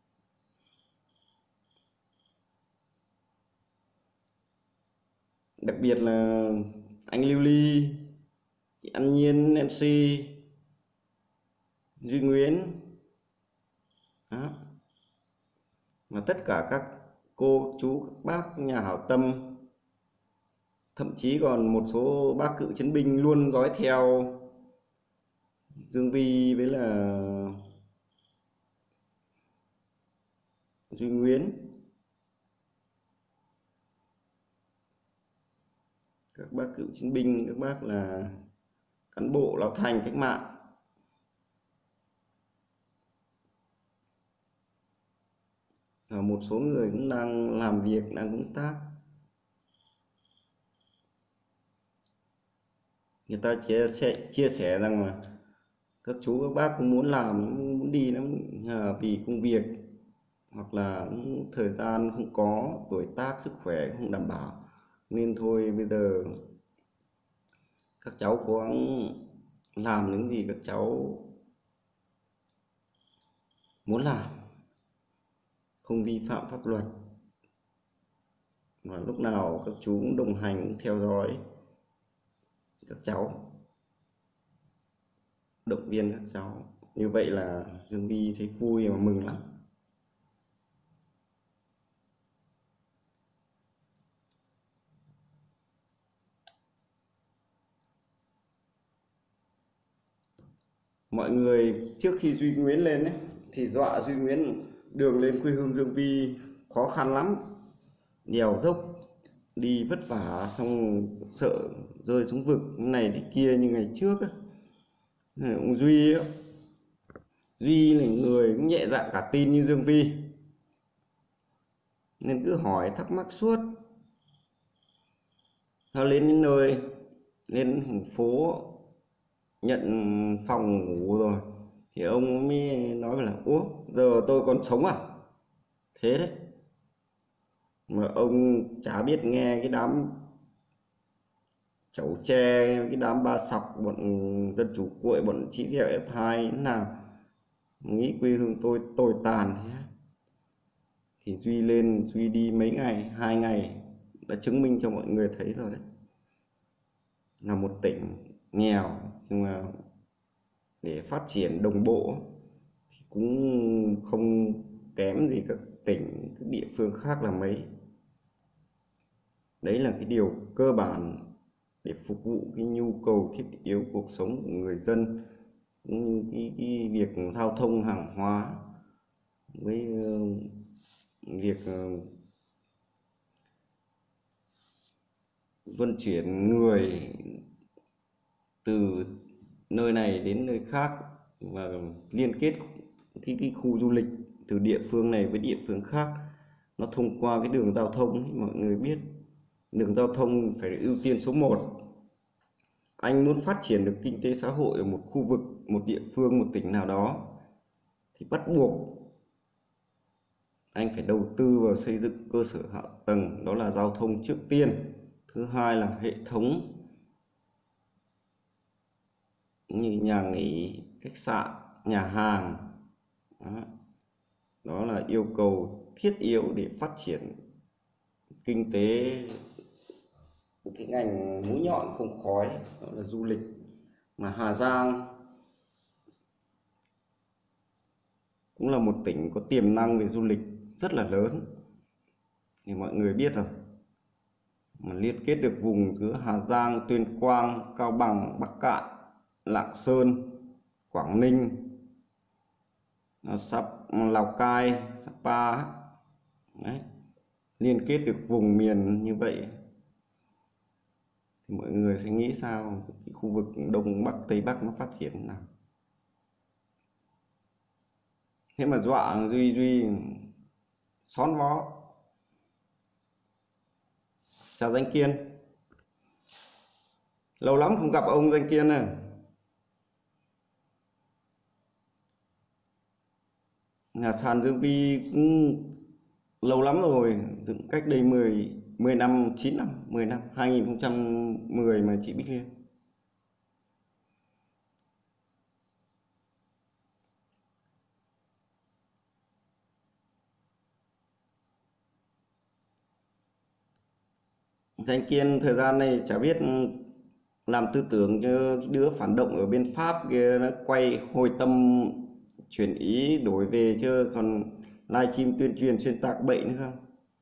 Đặc biệt là anh Lưu Ly, chị An Nhiên, MC Duy Nguyễn đó. Và tất cả các cô chú các bác nhà hảo tâm, thậm chí còn một số bác cựu chiến binh luôn dõi theo Dương Vi với là Duy Nguyễn. Các bác cựu chiến binh, các bác là cán bộ lão thành cách mạng, và một số người cũng đang làm việc, đang công tác. Người ta chia sẻ rằng là các chú các bác cũng muốn làm, muốn đi lắm, vì công việc hoặc là thời gian không có, tuổi tác sức khỏe không đảm bảo, nên thôi bây giờ các cháu cố gắng làm những gì các cháu muốn làm, không vi phạm pháp luật, và lúc nào các chú cũng đồng hành, cũng theo dõi các cháu, động viên các cháu. Như vậy là Dương Vi thấy vui và mừng lắm. Mọi người trước khi Duy Nguyễn lên ấy, thì dọa Duy Nguyễn đường lên quê hương Dương Vi khó khăn lắm, đèo dốc, đi vất vả, xong sợ rơi xuống vực này thế kia như ngày trước ấy. Ông Duy ấy, Duy là người cũng nhẹ dạ cả tin như Dương Vi, nên cứ hỏi thắc mắc suốt. Nó lên đến nơi, lên thành phố nhận phòng ngủ rồi thì ông mới nói là ủa giờ tôi còn sống à, thế đấy. Mà ông chả biết nghe cái đám chẩu tre, cái đám ba sọc, bọn dân chủ cuội, bọn chị ghẹo F2 thế nào, nghĩ quê hương tôi tồi tàn thế. Thì Duy lên, Duy đi mấy ngày, 2 ngày đã chứng minh cho mọi người thấy rồi đấy, là một tỉnh nghèo nhưng mà để phát triển đồng bộ thì cũng không kém gì các tỉnh, các địa phương khác là mấy. Đấy là cái điều cơ bản để phục vụ cái nhu cầu thiết yếu cuộc sống của người dân, cũng như cái việc giao thông hàng hóa với việc vận chuyển người từ nơi này đến nơi khác, và liên kết cái khu du lịch từ địa phương này với địa phương khác, nó thông qua cái đường giao thông. Mọi người biết đường giao thông phải ưu tiên số 1. Anh muốn phát triển được kinh tế xã hội ở một khu vực, một địa phương, một tỉnh nào đó thì bắt buộc anh phải đầu tư vào xây dựng cơ sở hạ tầng, đó là giao thông trước tiên. Thứ hai là hệ thống như nhà nghỉ, khách sạn, nhà hàng. Đó là yêu cầu thiết yếu để phát triển kinh tế, cái ngành mũi nhọn không khói, đó là du lịch. Mà Hà Giang cũng là một tỉnh có tiềm năng về du lịch rất là lớn, thì mọi người biết rồi, mà liên kết được vùng giữa Hà Giang, Tuyên Quang, Cao Bằng, Bắc Kạn, Lạng Sơn, Quảng Ninh, Lào Cai, Sapa đấy, liên kết được vùng miền như vậy thì mọi người sẽ nghĩ sao cái khu vực Đông Bắc, Tây Bắc nó phát triển nào. Thế mà dọa Duy xón vó. Chào Danh Kiên, lâu lắm không gặp ông Danh Kiên này. Nhà sàn Dương Vi cũng lâu lắm rồi, cách đây 10 năm, 9 năm, 10 năm, 2010 mà chị Bích Liên. Danh Kiên thời gian này chả biết làm tư tưởng cho đứa phản động ở bên Pháp kia, nó quay hồi tâm chuyển ý đổi về, chứ còn livestream tuyên truyền xuyên tạc bậy nữa không.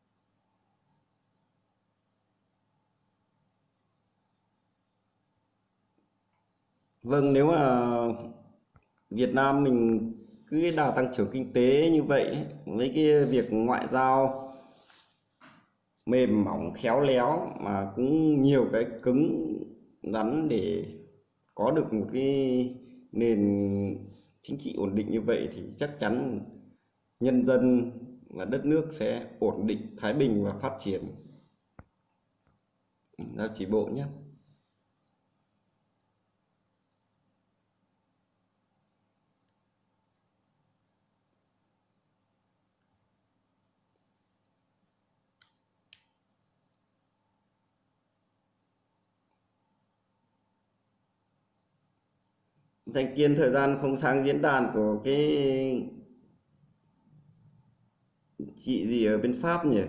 Vâng, nếu mà Việt Nam mình cứ cái đà tăng trưởng kinh tế như vậy, với cái việc ngoại giao mềm mỏng khéo léo mà cũng nhiều cái cứng rắn để có được một cái nền chính trị ổn định như vậy, thì chắc chắn nhân dân và đất nước sẽ ổn định, thái bình và phát triển. Giao chỉ bộ nhé. Danh Kiên thời gian không sang diễn đàn của cái chị gì ở bên Pháp nhỉ,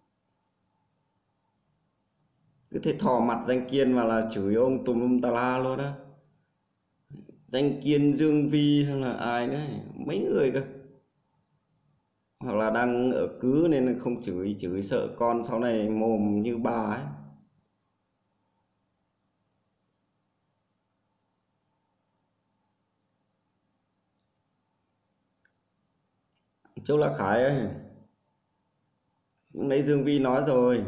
cứ thế thò mặt Danh Kiên mà là chửi ông tùm lum tà la luôn á. Danh Kiên, Dương Vi hay là ai nữa, mấy người cơ, hoặc là đang ở cứ nên không chửi sợ con sau này mồm như bà ấy. Châu Lạ Khải ấy, nãy Dương Vi nói rồi,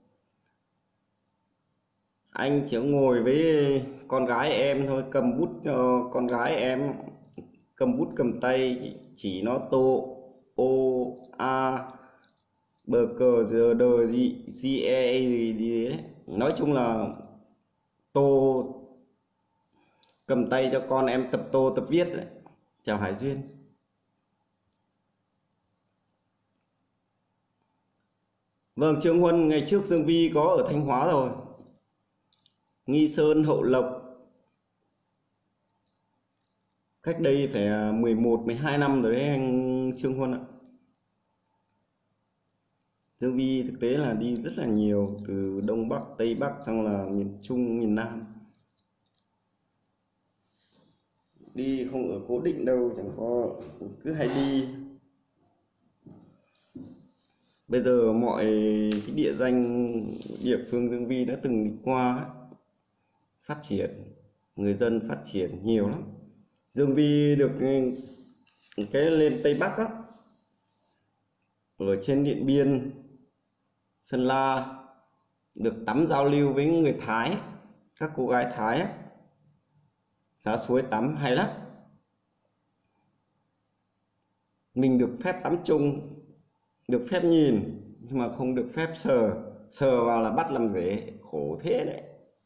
anh chỉ ngồi với con gái em thôi, cầm bút cho con gái em, cầm bút cầm tay chỉ nó tô o a bờ cờ giờ đờ gì gì gì đấy. Nói chung là tô cầm tay cho con em tập tô tập viết đấy. Chào Hải Duyên. Vâng, Trương Huân ngày trước Dương Vi có ở Thanh Hóa rồi. Nghi Sơn, Hậu Lộc. Cách đây phải 11, 12 năm rồi đấy anh Trương Huân ạ. Dương Vi thực tế là đi rất là nhiều, từ Đông Bắc, Tây Bắc sang là miền Trung, miền Nam. Đi không ở cố định đâu, chẳng có, cứ hay đi. Bây giờ mọi cái địa danh, địa phương Dương Vi đã từng đi qua ấy, phát triển, người dân phát triển nhiều lắm. Dương Vi được cái lên Tây Bắc á, ở trên Điện Biên, Sơn La, được tắm giao lưu với người Thái, các cô gái Thái á, giá suối tắm hay lắm. Mình được phép tắm chung, được phép nhìn, nhưng mà không được phép sờ, sờ vào là bắt làm rể, khổ thế đấy.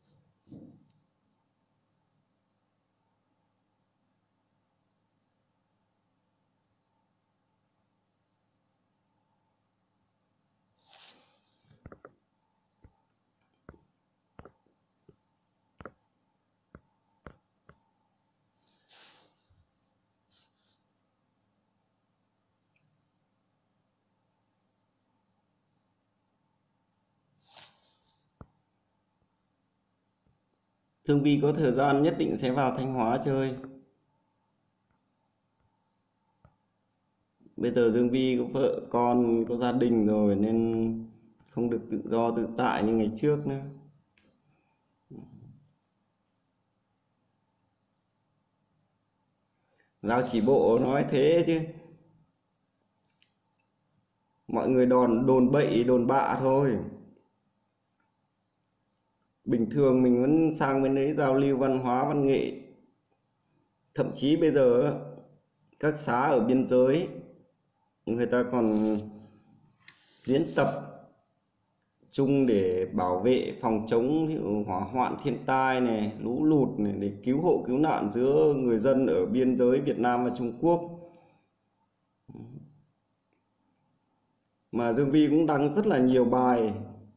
Dương Vi có thời gian nhất định sẽ vào Thanh Hóa chơi. Bây giờ Dương Vi có vợ con, có gia đình rồi nên không được tự do tự tại như ngày trước nữa. Giao chỉ bộ nói thế chứ mọi người đồn bậy đồn bạ thôi. Bình thường mình vẫn sang bên đấy giao lưu văn hóa văn nghệ. Thậm chí bây giờ các xã ở biên giới người ta còn diễn tập chung để bảo vệ phòng chống hỏa hoạn thiên tai này, lũ lụt này, để cứu hộ cứu nạn giữa người dân ở biên giới Việt Nam và Trung Quốc. Mà Dương Vi cũng đăng rất là nhiều bài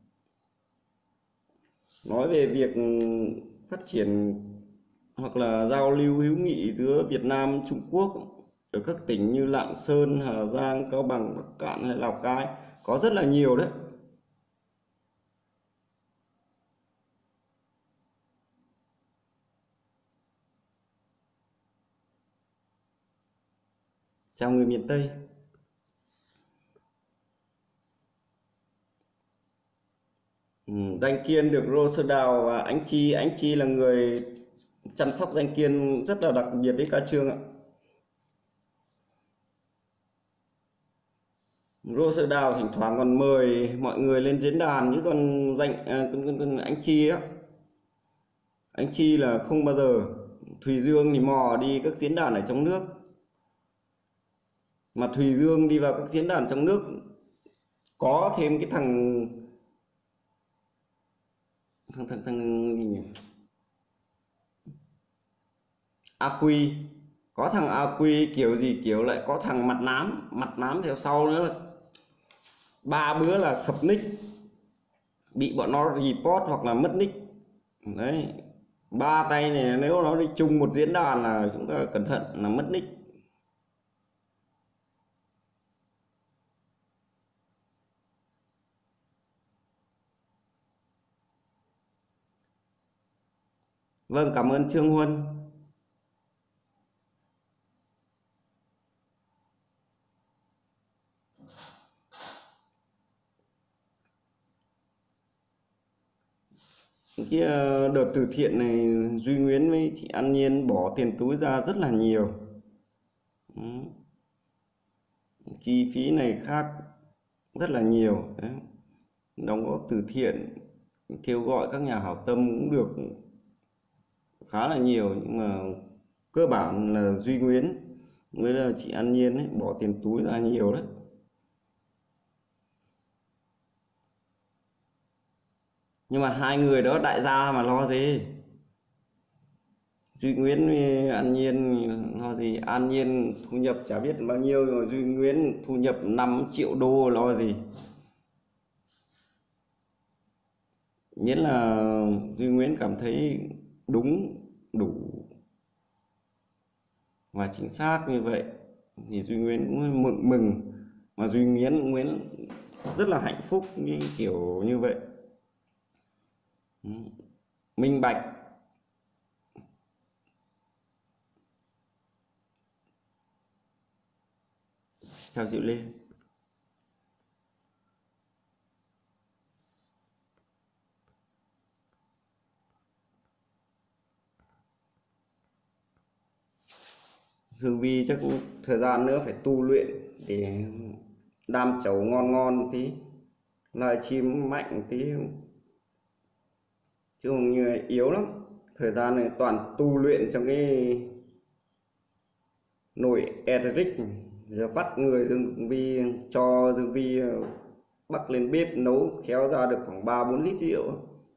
nói về việc phát triển hoặc là giao lưu hữu nghị giữa Việt Nam Trung Quốc ở các tỉnh như Lạng Sơn, Hà Giang, Cao Bằng, Bắc Cạn hay Lào Cai, có rất là nhiều đấy. Chào người miền Tây. Danh Kiên được Roosevelt và anh Chi là người chăm sóc Danh Kiên rất là đặc biệt đấy ca Trương ạ. Roosevelt thỉnh thoảng còn mời mọi người lên diễn đàn, chứ còn con anh Chi á, anh Chi là không bao giờ. Thùy Dương thì mò đi các diễn đàn ở trong nước, mà Thùy Dương đi vào các diễn đàn trong nước có thêm cái thằng gì nhỉ, A Quy, có thằng A Quy kiểu gì kiểu lại có thằng mặt nám theo sau nữa. 3 bữa là sập nick, bị bọn nó report hoặc là mất nick đấy. 3 tay này nếu nó đi chung một diễn đàn là chúng ta cẩn thận là mất nick. Vâng, cảm ơn Trương Huân. Cái đợt từ thiện này Duy Nguyễn với chị An Nhiên bỏ tiền túi ra rất là nhiều. Chi phí này khác rất là nhiều. Đấy. Đóng góp từ thiện, kêu gọi các nhà hảo tâm cũng được khá là nhiều, nhưng mà cơ bản là Duy Nguyễn với là chị An Nhiên ấy, bỏ tiền túi ra nhiều đấy. Nhưng mà hai người đó đại gia mà lo gì, Duy Nguyễn với An Nhiên lo gì, An Nhiên thu nhập chả biết bao nhiêu rồi Duy Nguyễn thu nhập 5 triệu đô lo gì. Miễn là Duy Nguyễn cảm thấy đúng, đủ và chính xác như vậy thì Duy Nguyễn cũng mừng, mà Duy Nguyễn rất là hạnh phúc như kiểu như vậy. Minh bạch. Chào chị Lê. Dương Vi chắc thời gian nữa phải tu luyện để đam chấu ngon ngon tí, livestream mạnh tí, chứ không như yếu lắm. Thời gian này toàn tu luyện trong cái nồi Eric, giờ bắt người Dương Vi, cho Dương Vi bắc lên bếp nấu khéo ra được khoảng 3-4 lít rượu,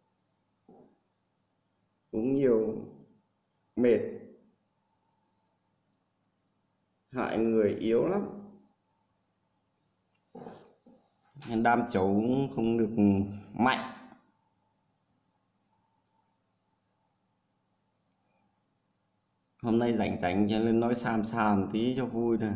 uống nhiều mệt, hại người yếu lắm. Nên đam chấu không được mạnh. Hôm nay rảnh cho nên nói xàm tí cho vui thôi.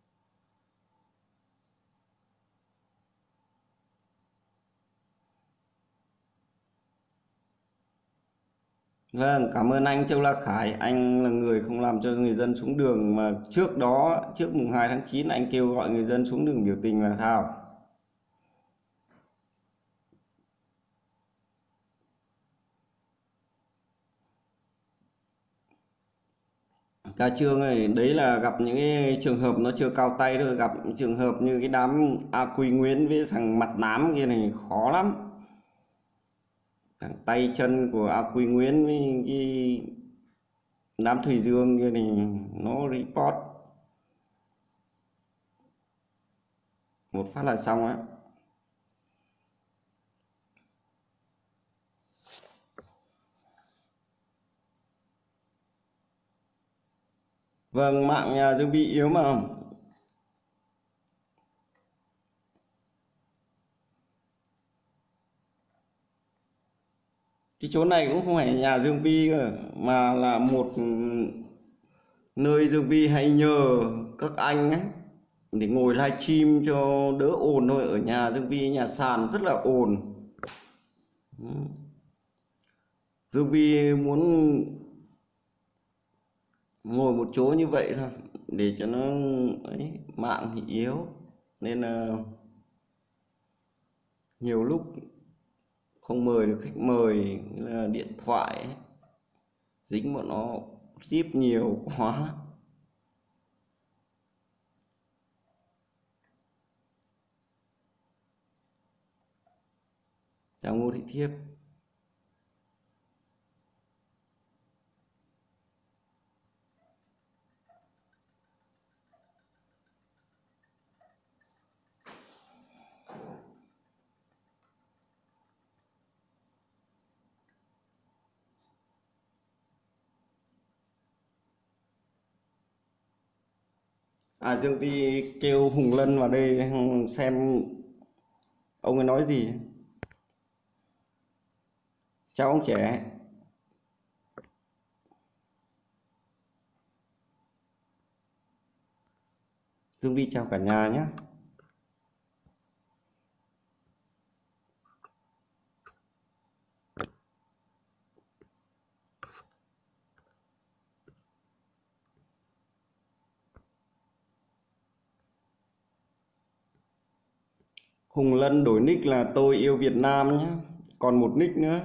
Vâng, cảm ơn anh Châu La Khải. Anh là người không làm cho người dân xuống đường, mà trước đó, trước mùng 2 tháng 9 anh kêu gọi người dân xuống đường biểu tình là sao? Ca Trương này, đấy là gặp những cái trường hợp nó chưa cao tay thôi, gặp trường hợp như cái đám A Quy Nguyễn với thằng mặt nám kia này khó lắm. Thằng tay chân của A Quy Nguyễn với cái đám Thùy Dương kia thì nó report một phát là xong á. Vâng, mạng nhà Dương bị yếu mà. Cái chỗ này cũng không phải nhà Dương Vi cơ, mà là một nơi Dương Vi hay nhờ các anh ấy để ngồi livestream cho đỡ ồn thôi. Ở nhà Dương Vi, nhà sàn rất là ồn. Dương Vi muốn ngồi một chỗ như vậy thôi để cho nó ấy, mạng thì yếu nên là nhiều lúc không mời được khách mời, là điện thoại ấy, dính bọn nó ship nhiều quá. Chào Ngô Thị Thiếp. Dương Vi kêu Hùng Lân vào đây xem ông ấy nói gì. Chào ông trẻ. Dương Vi chào cả nhà nhé. Hùng Lân đổi nick là tôi yêu Việt Nam nhé. Còn một nick nữa.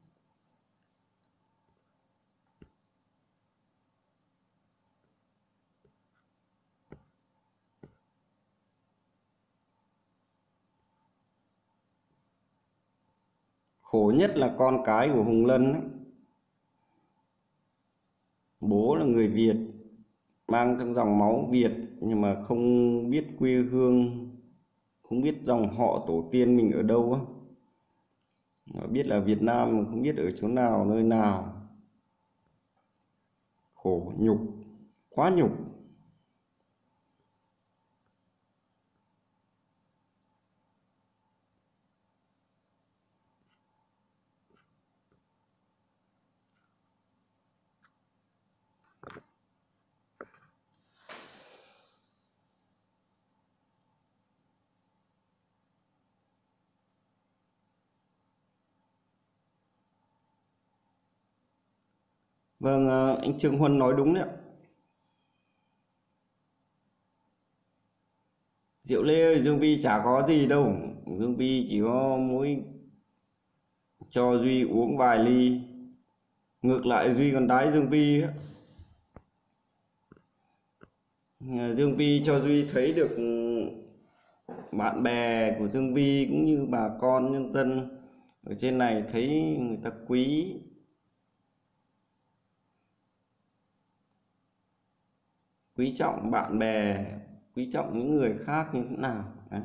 Khổ nhất là con cái của Hùng Lân ấy. Bố là người Việt, mang trong dòng máu Việt, nhưng mà không biết quê hương, không biết dòng họ tổ tiên mình ở đâu á. Biết là Việt Nam mà không biết ở chỗ nào, nơi nào. khổ nhục, quá nhục. Vâng, anh Trương Huân nói đúng đấy ạ. Diệu Lê ơi, Dương Vi chả có gì đâu. Dương Vi chỉ có mỗi cho Duy uống vài ly. Ngược lại Duy còn đái Dương Vi á. Dương Vi cho Duy thấy được bạn bè của Dương Vi cũng như bà con nhân dân ở trên này thấy người ta quý trọng bạn bè, quý trọng những người khác như thế nào. Đấy.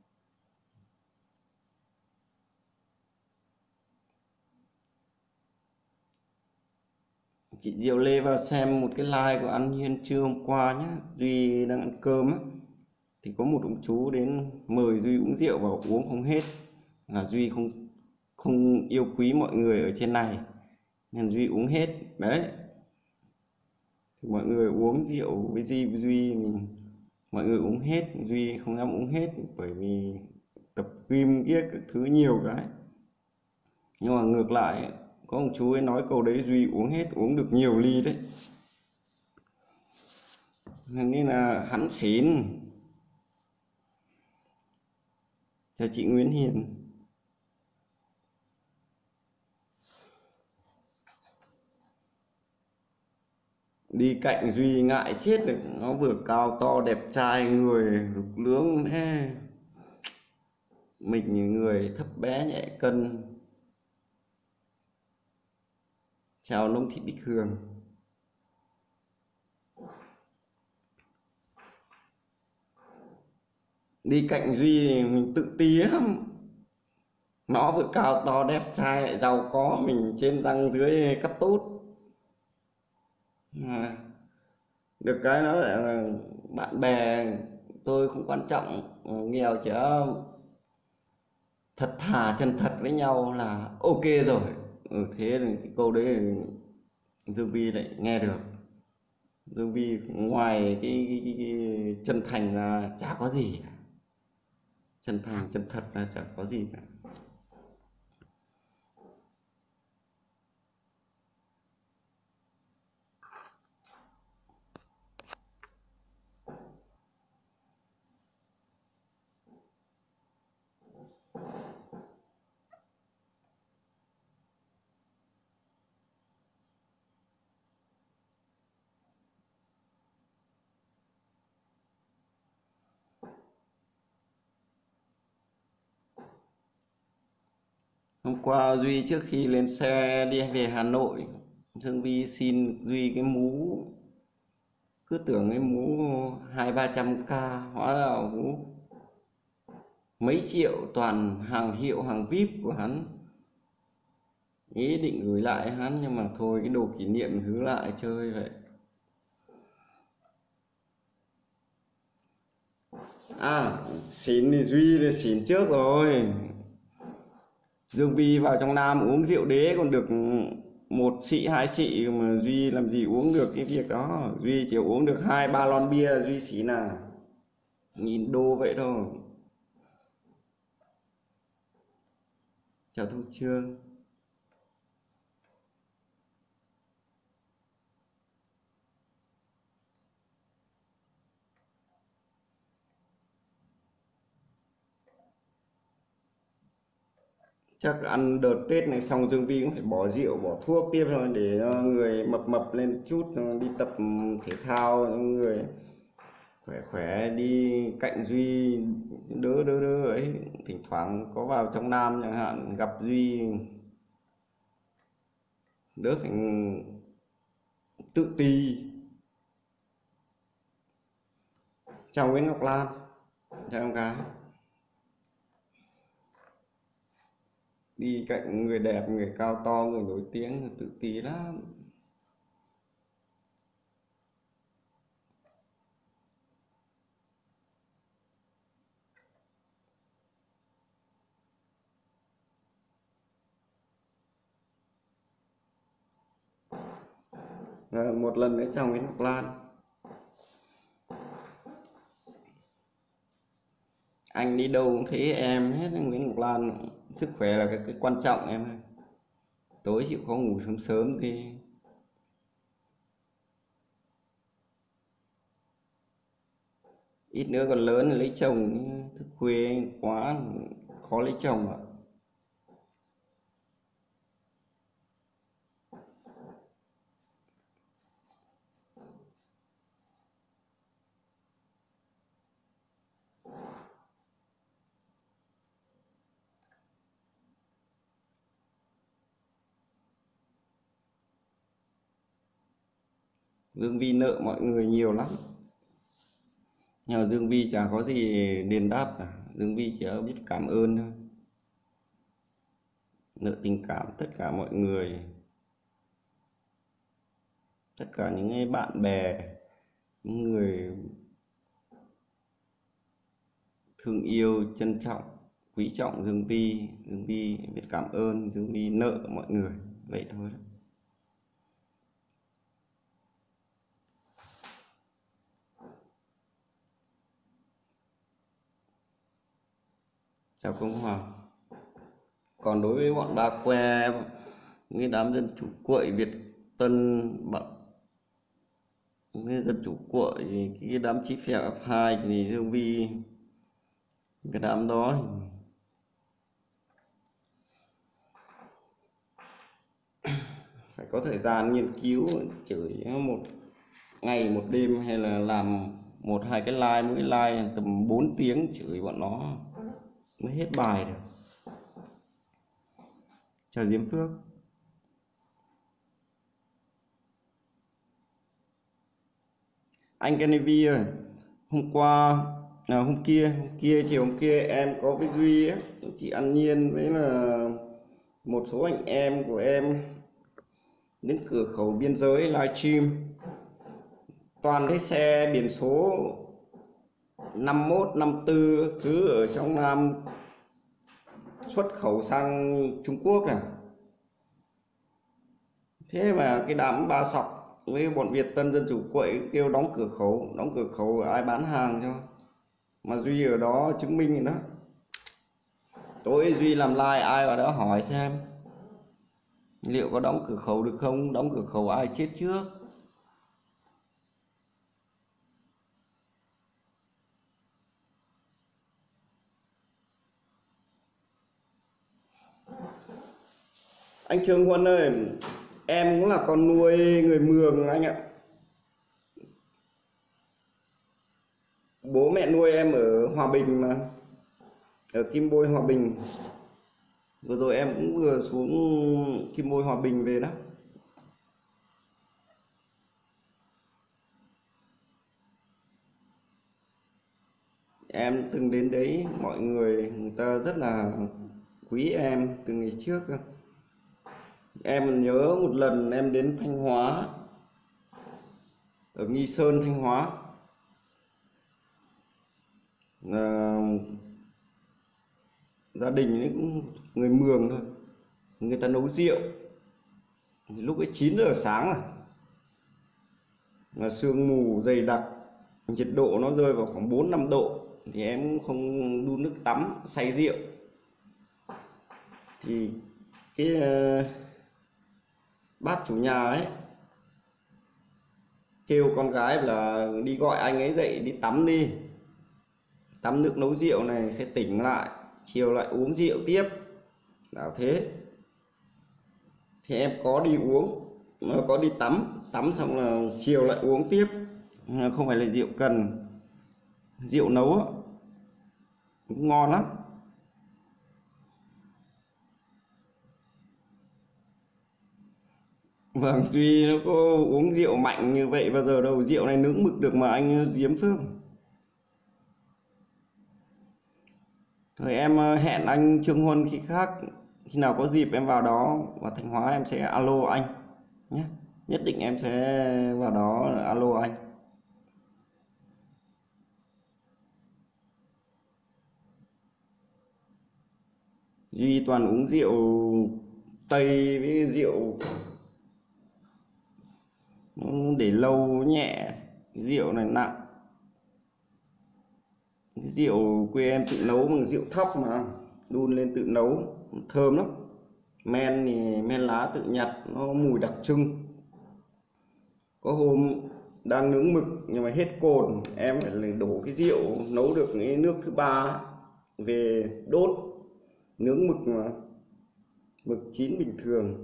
Chị Diệu Lê vào xem một cái live của An Hiên trưa hôm qua nhé. Duy đang ăn cơm á, thì có một ông chú đến mời Duy uống rượu và uống không hết, là Duy không không yêu quý mọi người ở trên này nên Duy uống hết đấy. Thì mọi người uống rượu với Duy mọi người uống hết, Duy không dám uống hết bởi vì tập gym kia các thứ nhiều cái. Nhưng mà ngược lại có ông chú ấy nói câu đấy Duy uống hết, uống được nhiều ly đấy, nên là hắn xỉn. Chào chị Nguyễn Hiền. Đi cạnh Duy ngại chết được, nó vừa cao to đẹp trai, người lực lưỡng thế, mình người thấp bé nhẹ cân. Chào Nông Thị Bích Hường. Đi cạnh Duy thì mình tự ti lắm, nó vừa cao to đẹp trai lại giàu có, mình trên răng dưới cắt tốt. Được cái nó lại là bạn bè tôi không quan trọng, nghèo chỉ thật thà chân thật với nhau là ok rồi. Thế thì cái câu đấy Dương Vi lại nghe được. Dương Vi ngoài cái chân thành là chả có gì cả. Chân thành chân thật là chả có gì cả. Hôm qua Duy trước khi lên xe đi về Hà Nội, Dương Vi xin Duy cái mũ, cứ tưởng cái mũ 200-300k, hóa ra mũ mấy triệu, toàn hàng hiệu hàng VIP của hắn. Ý định gửi lại hắn nhưng mà thôi, cái đồ kỷ niệm giữ lại chơi vậy. Xỉn thì Duy thì xỉn trước rồi. Dương Vi vào trong Nam uống rượu đế còn được 1 xị 2 xị, mà Duy làm gì uống được cái việc đó. Duy chỉ uống được 2-3 lon bia, Duy xỉn à, nhìn đô vậy thôi. Chào Thu Trương. Chắc ăn đợt Tết này xong Dương Vi cũng phải bỏ rượu bỏ thuốc tiếp thôi, để người mập mập lên chút, đi tập thể thao, người khỏe khỏe đi cạnh Duy đỡ ấy. Thỉnh thoảng có vào trong Nam chẳng hạn gặp Duy đỡ phải tự ti. Chào Nguyễn Ngọc Lan. Chào em gái. Đi cạnh người đẹp, người cao to, người nổi tiếng tự ti lắm. Và một lần nữa chào Nguyễn Ngọc Lan. Anh đi đâu cũng thấy em hết. Nguyễn Ngọc Lan, sức khỏe là cái quan trọng em ơi. Tối chịu khó ngủ sớm sớm thì ít nữa còn lớn lấy chồng, thức khuya quá khó lấy chồng ạ. Dương Vi nợ mọi người nhiều lắm, nhưng mà Dương Vi chả có gì đền đáp cả. Dương Vi chỉ biết cảm ơn thôi, nợ tình cảm tất cả mọi người, tất cả những cái bạn bè, những người thương yêu, trân trọng, quý trọng Dương Vi. Dương Vi biết cảm ơn, Dương Vi nợ mọi người, vậy thôi đó. Chào Công Hoàng. Còn đối với bọn bà que, cái đám dân chủ quậy Việt Tân, cái dân chủ quậy, cái đám chí phèo F2 thì Dương Vi, cái đám đó phải có thời gian nghiên cứu, chửi một ngày một đêm hay là làm một hai cái like, mỗi like tầm 4 tiếng chửi bọn nó mới hết bài được. Chào Diễm Phước. Anh Kennedy ơi, hôm qua hôm kia chiều hôm kia em có với Duy ấy, chị An Nhiên với là một số anh em của em đến cửa khẩu biên giới livestream, toàn thấy xe biển số 51, 54 thứ ở trong Nam xuất khẩu sang Trung Quốc này. Thế mà cái đám ba sọc với bọn Việt Tân dân chủ quậy kêu đóng cửa khẩu ai bán hàng cho, mà Duy ở đó chứng minh rồi đó. Tối Duy làm like ai vào đó hỏi xem liệu có đóng cửa khẩu được không, đóng cửa khẩu ai chết trước. Anh Trương Huân ơi, em cũng là con nuôi người Mường anh ạ. Bố mẹ nuôi em ở Hòa Bình mà, ở Kim Bôi Hòa Bình. Vừa rồi em cũng vừa xuống Kim Bôi Hòa Bình về đó. Em từng đến đấy, mọi người ta rất là quý em từ ngày trước. Em nhớ một lần em đến Thanh Hóa, ở Nghi Sơn, Thanh Hóa, gia đình ấy cũng người Mường thôi, người ta nấu rượu lúc ấy 9 giờ sáng rồi, là sương mù dày đặc, nhiệt độ nó rơi vào khoảng 4-5 độ, thì em không đun nước tắm, say rượu. Thì cái bác chủ nhà ấy kêu con gái là đi gọi anh ấy dậy đi tắm đi, tắm nước nấu rượu này sẽ tỉnh lại, chiều lại uống rượu tiếp, bảo thế. Thì em có đi uống, có đi tắm, tắm xong là chiều lại uống tiếp, không phải là rượu cần, rượu nấu cũng ngon lắm. Vâng, Duy nó có uống rượu mạnh như vậy bao giờ đâu, rượu này nướng mực được mà anh Diễm Phước. Thôi em hẹn anh Trương Huân khi khác, khi nào có dịp em vào đó vào Thanh Hóa em sẽ alo anh nhé, nhất định em sẽ vào đó alo anh. Duy toàn uống rượu Tây với rượu nó để lâu nhẹ. Cái rượu này nặng. Cái rượu quê em tự nấu bằng rượu thóc mà, đun lên tự nấu, thơm lắm. Men thì men lá tự nhặt, nó mùi đặc trưng. Có hôm đang nướng mực nhưng mà hết cồn, em phải đổ cái rượu nấu được cái nước thứ ba về đốt nướng mực, mà mực chín bình thường.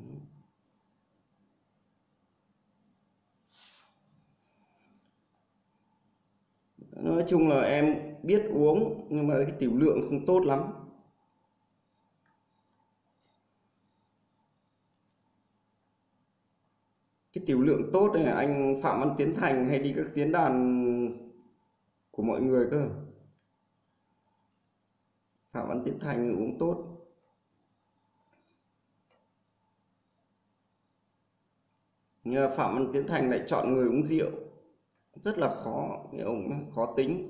Nói chung là em biết uống nhưng mà cái tiểu lượng không tốt lắm. Cái tiểu lượng tốt này anh Phạm Văn Tiến Thành hay đi các diễn đàn của mọi người cơ. Phạm Văn Tiến Thành uống tốt. Nhưng mà Phạm Văn Tiến Thành lại chọn người uống rượu rất là khó, cái ông khó tính.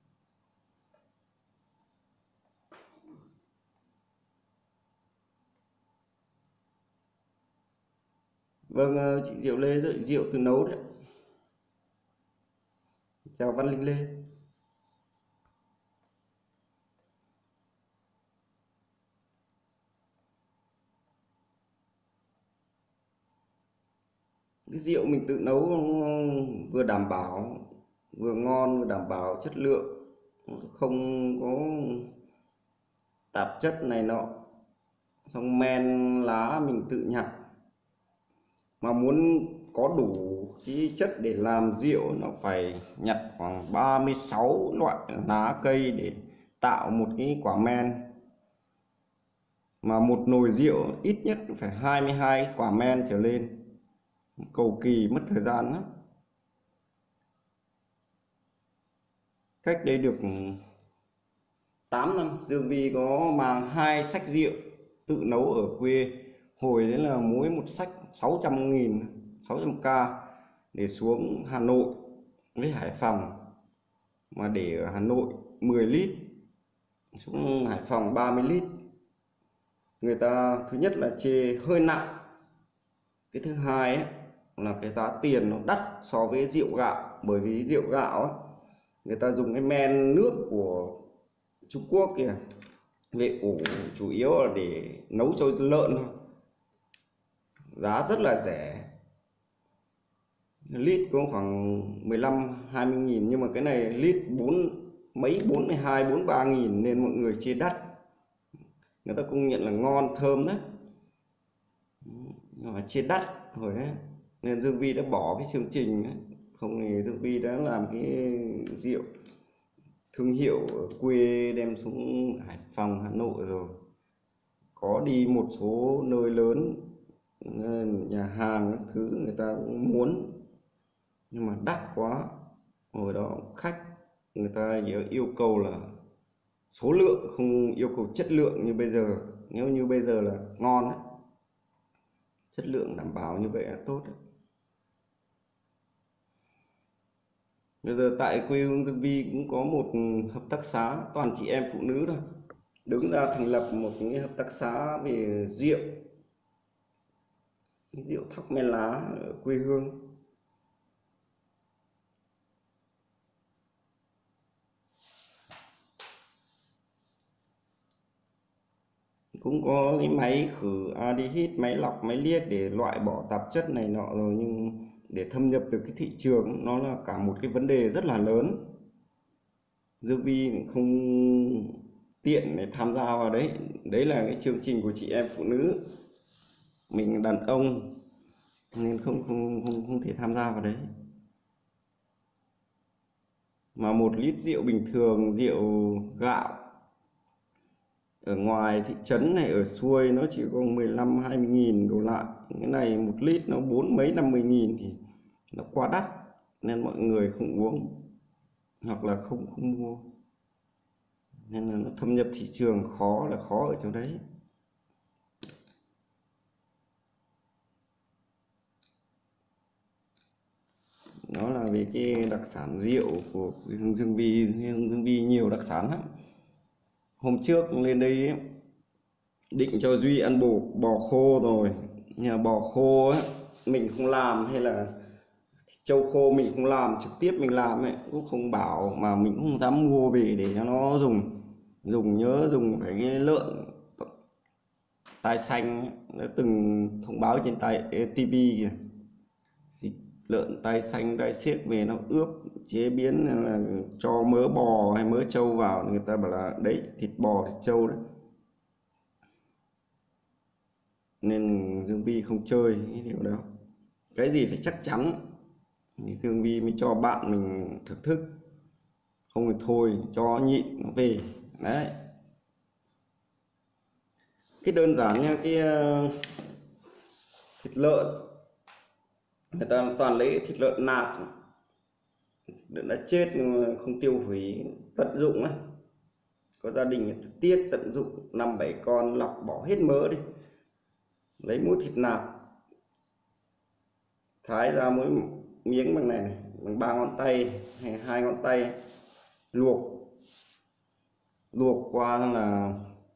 Vâng, chị Diệu Lê giới thiệu từ nấu đấy. Chào Văn Linh Lê. Cái rượu mình tự nấu vừa đảm bảo, vừa ngon, vừa đảm bảo chất lượng, không có tạp chất này nọ. Xong men lá mình tự nhặt. Mà muốn có đủ cái chất để làm rượu nó phải nhặt khoảng 36 loại lá cây để tạo một cái quả men. Mà một nồi rượu ít nhất phải 22 quả men trở lên. Cầu kỳ, mất thời gian lắm. Cách đây được 8 năm, Dương Vi có mang 2 sách rượu tự nấu ở quê. Hồi đấy là mỗi một sách 600.000, 600k để xuống Hà Nội với Hải Phòng. Mà để ở Hà Nội 10 lít, xuống Hải Phòng 30 lít. Người ta thứ nhất là chê hơi nặng. Cái thứ hai ấy, là cái giá tiền nó đắt so với rượu gạo. Bởi vì rượu gạo ấy, người ta dùng cái men nước của Trung Quốc kìa, về ủ chủ yếu là để nấu cho lợn thôi, giá rất là rẻ, lít có khoảng 15-20 nghìn, nhưng mà cái này lít 42-43 nghìn nên mọi người chia đắt. Người ta công nhận là ngon thơm đấy, nhưng mà chia đắt rồi đấy, nên Dương Vi đã bỏ cái chương trình đấy. Không thì Dương Vi đã làm cái rượu thương hiệu ở quê đem xuống Hải Phòng, Hà Nội rồi. Có đi một số nơi lớn, nhà hàng các thứ người ta cũng muốn, nhưng mà đắt quá. Hồi đó khách người ta yêu cầu là số lượng, không yêu cầu chất lượng như bây giờ. Nếu như bây giờ là ngon đấy, chất lượng đảm bảo như vậy là tốt đấy. Bây giờ tại quê hương Dương Vi cũng có một hợp tác xã toàn chị em phụ nữ thôi, đứng ra thành lập một cái hợp tác xã về rượu thóc men lá ở quê hương. Cũng có cái máy khử aldehyde, máy lọc, máy liếc để loại bỏ tạp chất này nọ rồi, nhưng để thâm nhập được cái thị trường nó là cả một cái vấn đề rất là lớn. Dương Vi không tiện để tham gia vào đấy. Đấy là cái chương trình của chị em phụ nữ, mình đàn ông nên không thể tham gia vào đấy. Mà 1 lít rượu bình thường, rượu gạo ở ngoài thị trấn này, ở xuôi nó chỉ có 15-20 nghìn đổ lại. Cái này 1 lít nó 40-50 nghìn thì nó quá đắt nên mọi người không uống hoặc là không mua, nên là nó thâm nhập thị trường khó ở chỗ đấy. Đó là về cái đặc sản rượu của hương Dương Vi. Hương Dương Vi nhiều đặc sản lắm. Hôm trước lên đây ấy, định cho Duy ăn bò khô rồi, nhưng mà bò khô ấy, mình không làm hay là Trâu khô mình không làm trực tiếp mình làm ấy, cũng không bảo, mà mình cũng không dám mua về để cho nó dùng nhớ dùng phải cái lợn tai xanh ấy. Đã từng thông báo trên tivi kìa, thịt lợn tai xanh tai xiếc về nó ướp chế biến là cho mỡ bò hay mỡ trâu vào, người ta bảo là đấy thịt bò thịt trâu đấy, nên Dương Vi không chơi cái điều đó. Cái gì phải chắc chắn thì Dương Vi mới cho bạn mình thưởng thức, không thì thôi cho nhịn nó về đấy. Cái đơn giản nha, cái thịt lợn người ta toàn lấy thịt lợn nạc, lợn đã chết không tiêu hủy, tận dụng á, có gia đình tiếc tận dụng 5-7 con lọc bỏ hết mỡ đi, lấy mỗi thịt nạc thái ra mỗi miếng bằng này, bằng 3 ngón tay hay 2 ngón tay, luộc qua là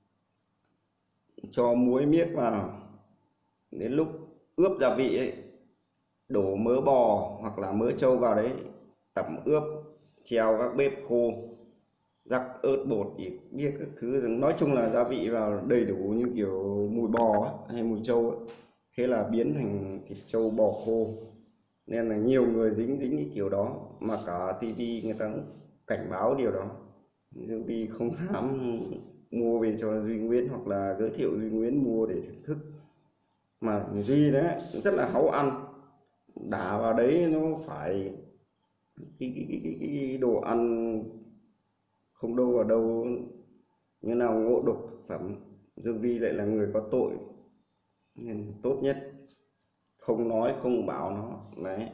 cho muối miết vào, đến lúc ướp gia vị ấy, đổ mỡ bò hoặc là mỡ trâu vào đấy, tẩm ướp, treo các bếp khô, rắc ớt bột thì biết các thứ, nói chung là gia vị vào đầy đủ như kiểu mùi bò ấy, hay mùi trâu ấy. Thế là biến thành thịt trâu bò khô, nên là nhiều người dính cái kiểu đó, mà cả tivi người ta cũng cảnh báo điều đó. Dương Vi không dám mua về cho Duy Nguyễn hoặc là giới thiệu Duy Nguyễn mua để thưởng thức, mà Duy đấy rất là háu ăn, đá vào đấy nó phải cái đồ ăn không đâu vào đâu, như nào ngộ độc thực phẩm. Dương Vi lại là người có tội nên tốt nhất không nói không bảo nó đấy.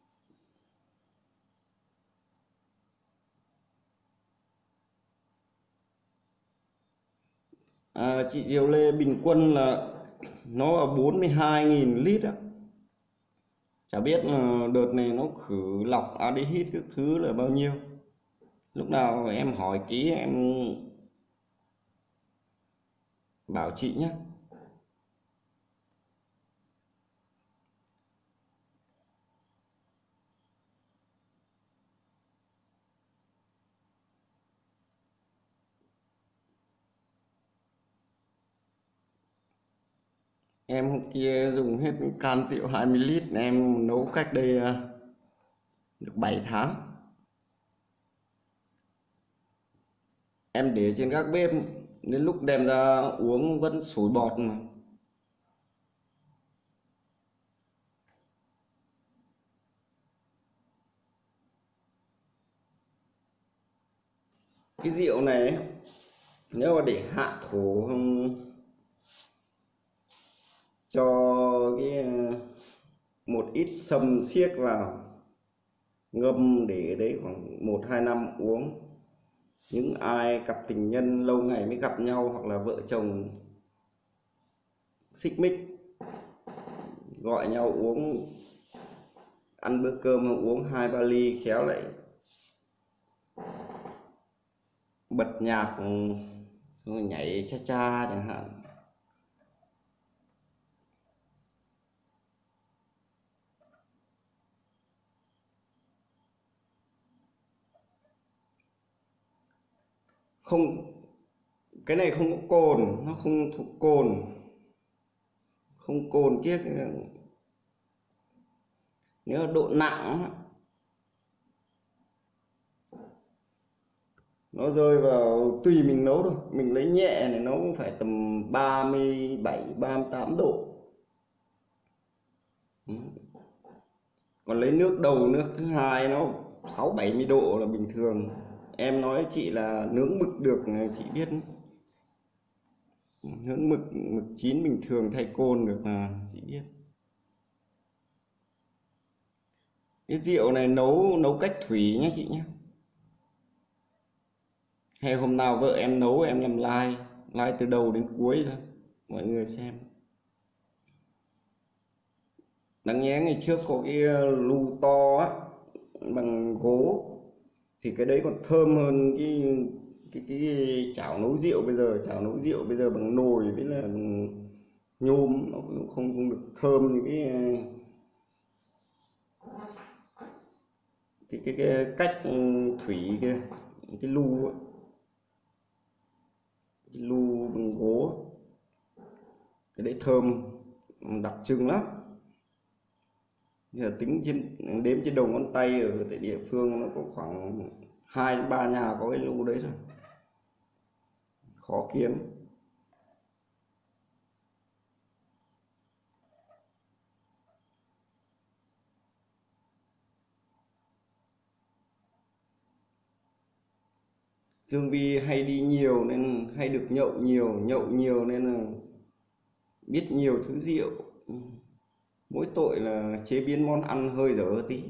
Chị Diều Lê bình quân là nó là 42.000 lít á. Chả biết là đợt này nó khử lọc aldehyde các thứ là bao nhiêu. Lúc nào em hỏi kỹ em bảo chị nhé. Em hôm kia dùng hết can rượu 20 lít, em nấu cách đây được 7 tháng. Em để trên các bếp, đến lúc đem ra uống vẫn sủi bọt mà. Cái rượu này nếu mà để hạ thổ cho cái một ít sâm xiếc vào, ngâm để đấy khoảng 1-2 năm uống. Những ai cặp tình nhân lâu ngày mới gặp nhau hoặc là vợ chồng xích mích gọi nhau uống, ăn bữa cơm uống 2-3 ly khéo lại bật nhạc rồi nhảy cha cha chẳng hạn. Không, cái này không có cồn, nó không thuộc cồn, không cồn kiếc. Nếu độ nặng nó rơi vào tùy mình nấu thôi, mình lấy nhẹ này nó cũng phải tầm 37-38 độ. Còn lấy nước đầu nước thứ hai nó 60-70 độ là bình thường. Em nói chị là nướng mực được chị biết, nướng mực chín bình thường thay cồn được là chị biết. Cái rượu này nấu cách thủy nhé chị nhé, hay hôm nào vợ em nấu em làm live từ đầu đến cuối thôi mọi người xem. Đáng nhẽ ngày trước có cái lu to á, bằng gỗ thì cái đấy còn thơm hơn cái chảo nấu rượu bây giờ. Chảo nấu rượu bây giờ bằng nồi với là nhôm, nó cũng không được thơm như cái cái cách thủy kia, cái lu ấy, cái lu bằng gỗ, cái đấy thơm đặc trưng lắm. Giờ tính đếm trên đầu ngón tay ở tại địa phương nó có khoảng 2 đến 3 nhà có cái lu đấy rồi, khó kiếm. Dương Vi hay đi nhiều nên hay được nhậu nhiều nên là biết nhiều thứ rượu. Mỗi tội là chế biến món ăn hơi dở tí.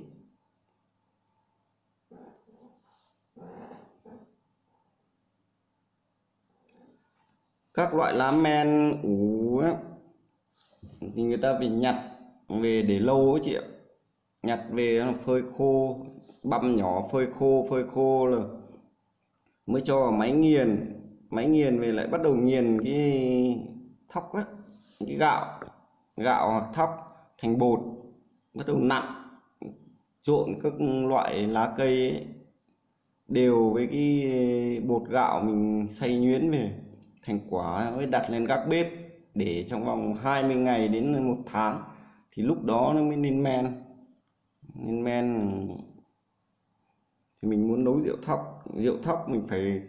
Các loại lá men ủ á, thì người ta phải nhặt về để lâu ấy chị ạ. Nhặt về phơi khô, băm nhỏ phơi khô là mới cho vào máy nghiền về lại bắt đầu nghiền cái thóc á, cái gạo hoặc thóc thành bột, bắt đầu nặn trộn các loại lá cây ấy, đều với cái bột gạo mình xay nhuyễn về thành quả, mới đặt lên gác bếp để trong vòng 20 ngày đến 1 tháng thì lúc đó nó mới lên men. Thì mình muốn nấu rượu thóc mình phải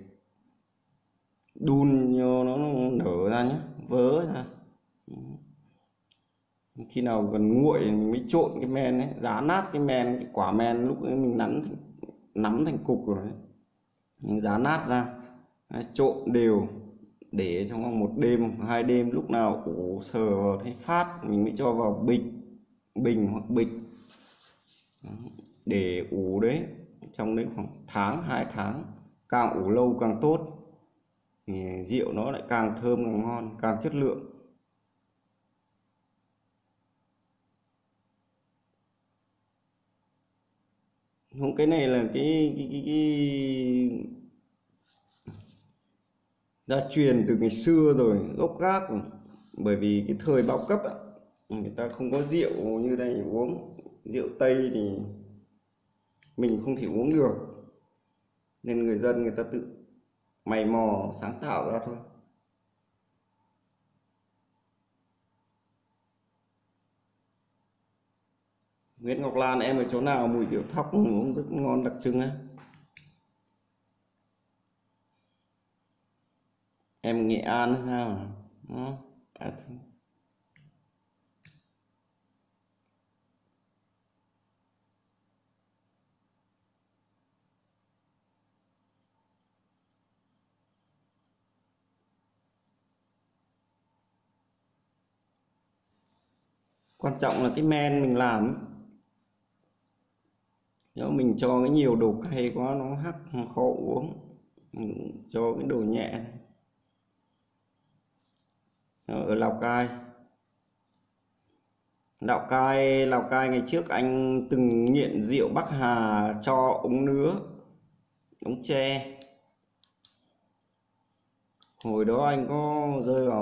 đun cho nó nở ra nhé, vớ ra. Khi nào gần nguội mình mới trộn cái men ấy, rán nát cái men, cái quả men lúc ấy mình nắm thành cục rồi đấy, mình rán nát ra, trộn đều để trong vòng 1 đêm 2 đêm, lúc nào ủ sờ vào thấy phát mình mới cho vào bình hoặc bịch để ủ đấy, trong đấy khoảng tháng 2 tháng, càng ủ lâu càng tốt thì rượu nó lại càng thơm càng ngon càng chất lượng. Không, cái này là cái gia truyền từ ngày xưa rồi, gốc gác rồi. Bởi vì cái thời bao cấp á, người ta không có rượu như đây uống, rượu Tây thì mình không thể uống được, nên người dân người ta tự mày mò sáng tạo ra thôi. Nguyễn Ngọc Lan, em ở chỗ nào mùi rượu thóc uống rất ngon đặc trưng á? Em Nghệ An hay sao à? Quan trọng là cái men mình làm, nếu mình cho cái nhiều đồ cay quá nó hắc khó uống, mình cho cái đồ nhẹ. Ở Lào Cai ngày trước anh từng nghiện rượu Bắc Hà cho ống nứa, ống tre. Hồi đó anh có rơi vào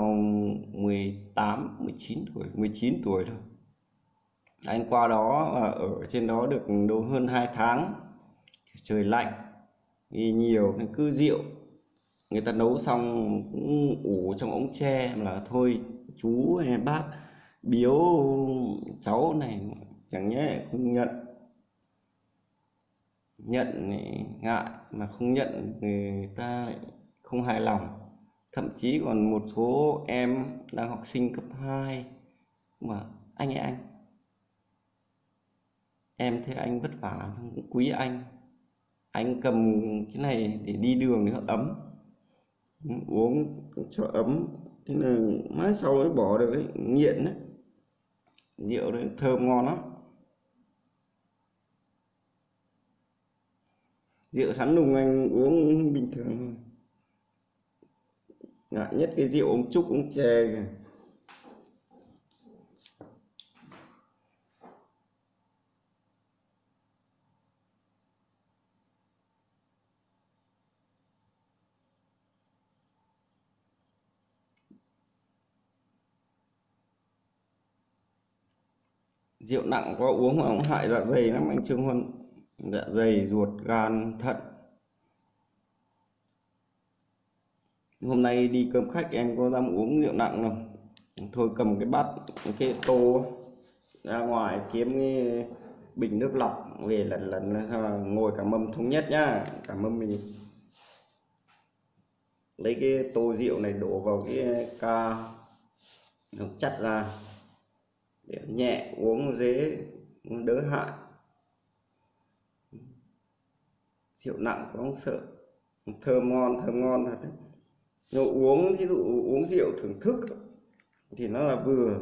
19 tuổi thôi. Anh qua đó và ở trên đó được đâu hơn 2 tháng. Trời lạnh, đi nhiều nên cứ rượu người ta nấu xong cũng ủ trong ống tre, là thôi chú hay bác biếu cháu này, chẳng nhẽ không nhận ngại, mà không nhận người ta lại không hài lòng. Thậm chí còn một số em đang học sinh cấp 2 mà anh ơi em thấy anh vất vả cũng quý anh cầm cái này để đi đường để ấm, uống cho ấm, thế là mãi sau mới bỏ được đấy, nghiện đấy. Rượu đấy thơm ngon lắm. Rượu sắn nùng anh uống bình thường, ngại nhất cái rượu ống trúc ống tre kìa. Rượu nặng quá uống mà cũng hại dạ dày lắm anh Trương Huân. dạ dày, ruột, gan, thận. Hôm nay đi cơm khách em có dám uống rượu nặng đâu, thôi cầm cái bát, cái tô ra ngoài kiếm cái bình nước lọc về lần ngồi cả mâm thống nhất nhá, cả mâm mình lấy cái tô rượu này đổ vào cái ca nó chặt ra để nhẹ uống dễ đỡ hại. Rượu nặng cũng không sợ, thơm ngon thật đấy. Nhưng uống, ví dụ uống rượu thưởng thức thì nó là vừa,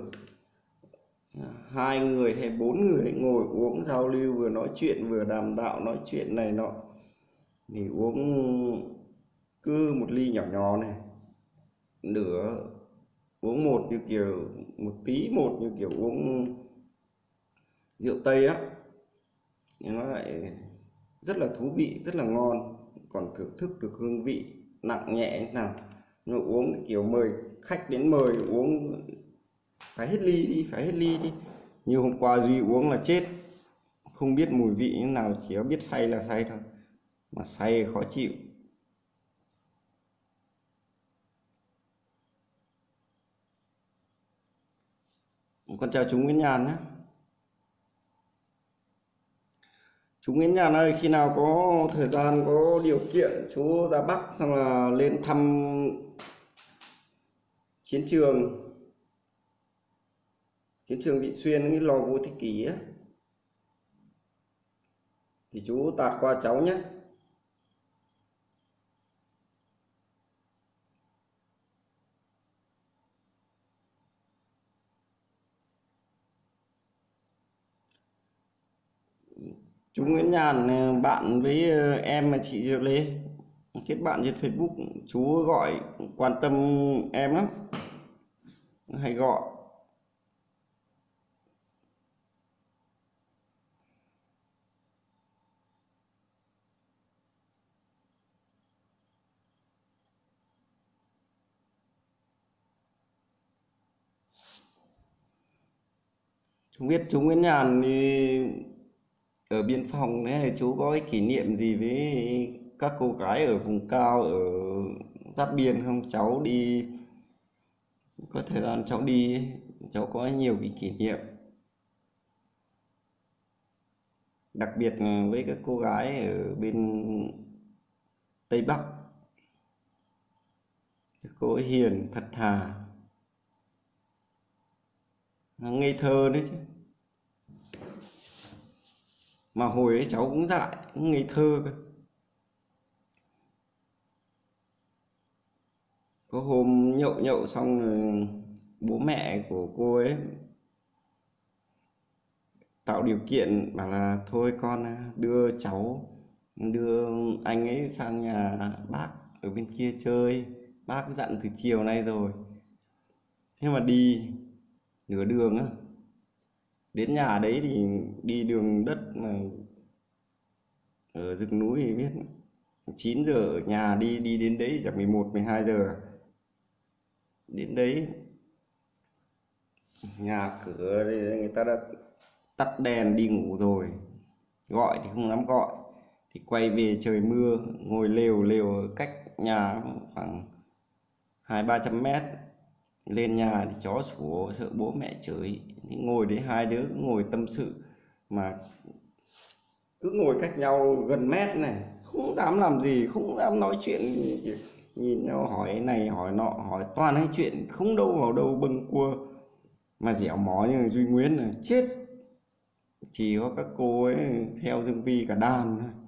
2 người hay 4 người ngồi uống giao lưu, vừa nói chuyện vừa đàm đạo nói chuyện này nọ, thì uống cứ một ly nhỏ nhỏ này, nửa uống một như kiểu một tí một như kiểu uống rượu Tây á, nhưng nó lại rất là thú vị, rất là ngon, còn thưởng thức được hương vị nặng nhẹ như thế nào. Nhưng mà uống kiểu mời khách đến mời uống phải hết ly đi, phải hết ly đi. Như hôm qua Duy uống là chết, không biết mùi vị như nào, chỉ có biết say là say thôi, mà say khó chịu. Con chào chú Nguyễn Nhàn nhé. Chú Nguyễn Nhàn ơi, khi nào có thời gian có điều kiện chú ra Bắc xong là lên thăm chiến trường Vị Xuyên, cái lò Vũ Thị Kỷ á, thì chú tạt qua cháu nhé. Chú Nguyễn Nhàn bạn với em mà chị Diệu Lê, kết bạn trên Facebook, chú gọi quan tâm em lắm, hay gọi. Không biết chú Nguyễn Nhàn thì ở biên phòng đấy, chú có cái kỷ niệm gì với các cô gái ở vùng cao ở giáp biên không? Cháu đi, có thời gian cháu đi ấy, cháu có nhiều cái kỷ niệm, đặc biệt với các cô gái ở bên Tây Bắc. Cô ấy hiền, thật thà, ngây thơ đấy chứ. Mà hồi ấy cháu cũng dại, cũng ngây thơ cơ. Có hôm nhậu nhậu xong rồi bố mẹ của cô ấy tạo điều kiện bảo là thôi con đưa cháu, đưa anh ấy sang nhà bác ở bên kia chơi, bác dặn từ chiều nay rồi. Thế mà đi nửa đường á, đến nhà đấy thì đi đường đất mà ở rừng núi thì biết, 9 giờ ở nhà đi đi đến đấy chắc 11 12 giờ. Đến đấy nhà cửa thì người ta đã tắt đèn đi ngủ rồi, gọi thì không dám gọi, thì quay về trời mưa, ngồi lều lều cách nhà khoảng 200-300 mét, lên nhà thì chó sủa sợ bố mẹ chửi, thì ngồi đấy hai đứa cứ ngồi tâm sự, mà cứ ngồi cách nhau gần mét này, không dám làm gì, không dám nói chuyện, nhìn nhau hỏi này hỏi nọ, hỏi toàn hay chuyện không đâu vào đâu, bâng cua. Mà dẻo mó như Duy Nguyễn là chết, chỉ có các cô ấy theo Dương Vi cả đàn thôi.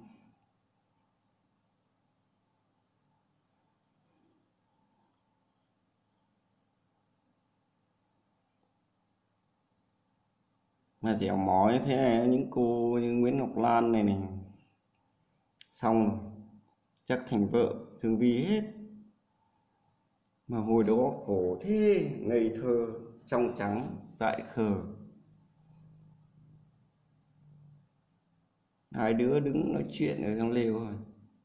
Mà dẻo mó như thế này, những cô như Nguyễn Ngọc Lan này này, xong rồi, chắc thành vợ Dương Vi hết. Mà hồi đó khổ thế, ngây thơ trong trắng dại khờ, hai đứa đứng nói chuyện ở trong lều rồi.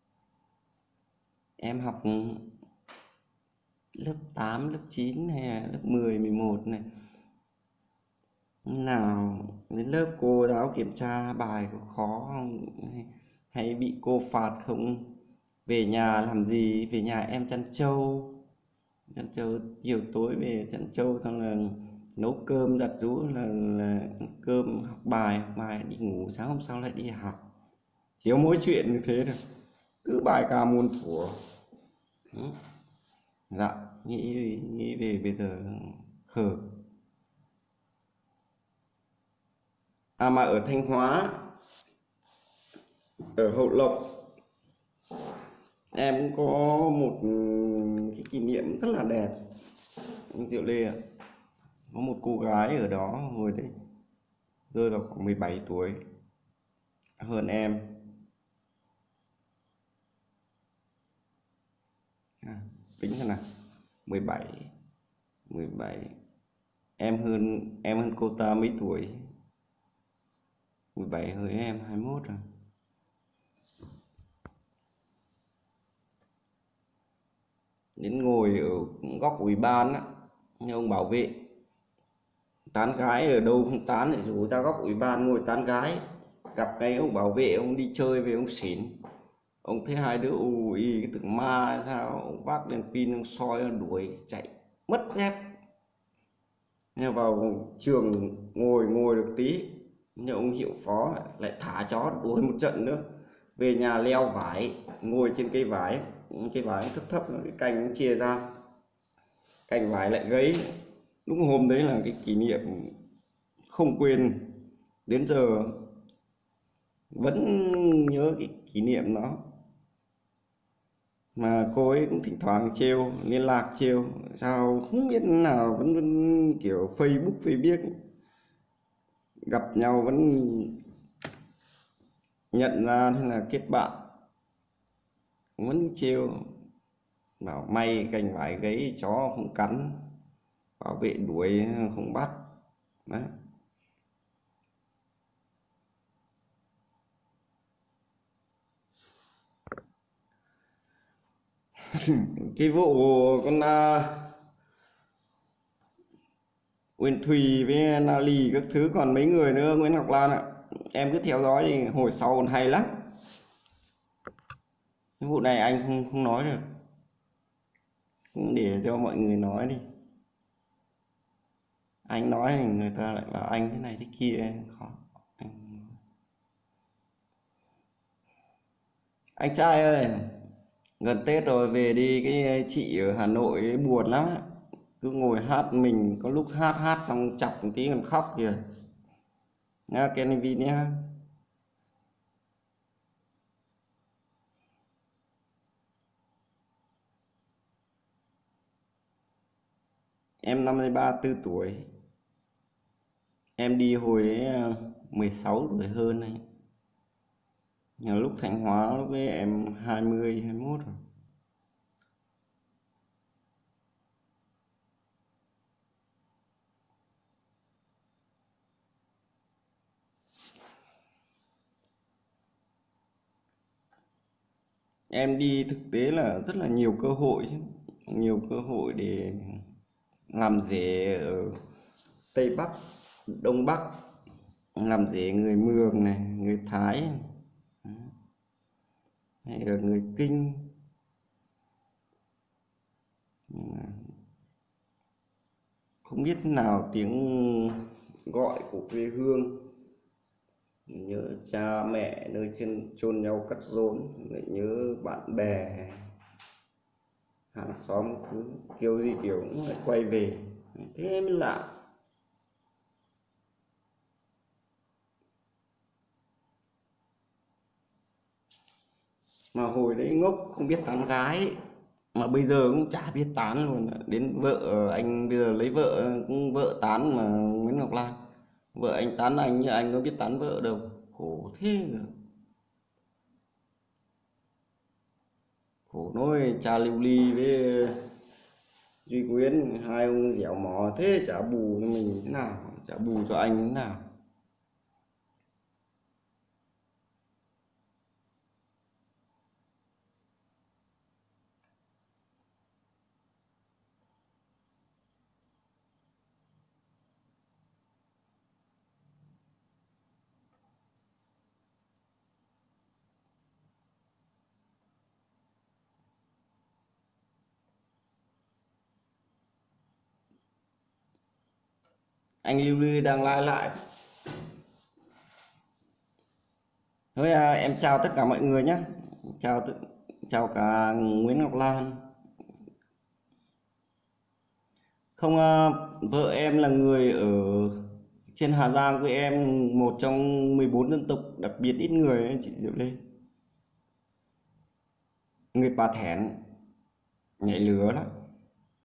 Em học lớp 8 lớp 9 hay là lớp 10 11 này, nào đến lớp cô giáo kiểm tra bài có khó không, hay bị cô phạt không, về nhà làm gì, về nhà em chăn trâu. Chăn trâu chiều tối về chăn trâu, xong là nấu cơm giặt giũ, là ăn cơm, học bài đi ngủ, sáng hôm sau lại đi học. Chỉ có mỗi chuyện như thế thôi, cứ bài ca muôn thuở. Ừ. Dạ, nghĩ về bây giờ khờ. À mà ở Thanh Hóa, ở Hậu Lộc, em cũng có một cái kỷ niệm rất là đẹp. Anh Diệu Lê ạ, có một cô gái ở đó hồi đấy rơi vào khoảng 17 tuổi, hơn em. Tính xem nào, 17, 17, em hơn cô ta mấy tuổi. 17 hơn em 21 rồi. Đến ngồi ở góc ủy ban á, như ông bảo vệ, tán gái ở đâu không tán lại rủ ra góc ủy ban ngồi tán gái. Gặp cái ông bảo vệ, ông đi chơi về ông xỉn, ông thấy hai đứa ui cái tưởng ma hay sao, ông vác đèn pin ông soi ông đuổi chạy mất dép. Nhưng vào trường ngồi được tí, nhưng ông hiệu phó lại thả chó đuổi một trận nữa. Về nhà leo vải, ngồi trên cây vải thấp thấp, cái cành nó chia ra, cành vải lại gãy. Đúng hôm đấy là cái kỷ niệm không quên, đến giờ vẫn nhớ cái kỷ niệm đó. Mà cô ấy cũng thỉnh thoảng trêu, liên lạc trêu, sao không biết nào vẫn kiểu Facebook biết, gặp nhau vẫn nhận ra, thế là kết bạn, vẫn trêu, bảo may cành vải gãy chó không cắn, bảo vệ đuổi không bắt. Đấy. Cái vụ con Uyển Thùy với Na Lì các thứ, còn mấy người nữa, Nguyễn Ngọc Lan ạ, em cứ theo dõi thì hồi sau còn hay lắm. Cái vụ này anh không nói được, cũng để cho mọi người nói đi. Anh nói thì người ta lại bảo anh thế này thế kia, khó. Anh trai ơi, gần Tết rồi về đi, cái chị ở Hà Nội ấy buồn lắm á. Cứ ngồi hát mình, có lúc hát xong chọc một tí còn khóc kìa. Nha Kenny V nhá. Em năm nay 34 tuổi. Em đi hồi ấy, 16 tuổi hơn này. Nhiều lúc Thanh Hóa lúc ấy em 20, 21 rồi. Em đi thực tế là rất là nhiều cơ hội chứ. Nhiều cơ hội để làm rể ở Tây Bắc, Đông Bắc, làm rể người Mường này, người Thái này, hay là người Kinh. Không biết nào tiếng gọi của quê hương, nhớ cha mẹ nơi trên chôn nhau cắt rốn, lại nhớ bạn bè hàng xóm thứ, kiểu gì kiểu cũng lại quay về, thế mới lạ. Mà hồi đấy ngốc không biết tán gái, mà bây giờ cũng chả biết tán luôn. Đến vợ anh bây giờ lấy vợ cũng vợ tán mà, Nguyễn Ngọc Lan, vợ anh tán anh như anh có biết tán vợ đâu, khổ thế rồi. Khổ nỗi cha Lưu Ly với Duy Quyến, hai ông dẻo mỏ thế, trả bù cho mình thế nào, trả bù cho anh thế nào. Anh Lưu Ly đang like lại. Thôi em chào tất cả mọi người nhé. Chào cả Nguyễn Ngọc Lan. Không, vợ em là người ở trên Hà Giang với em, một trong 14 dân tộc đặc biệt ít người ấy, chị Diệu Lê. Người Pà Thèn, nhảy lửa đó.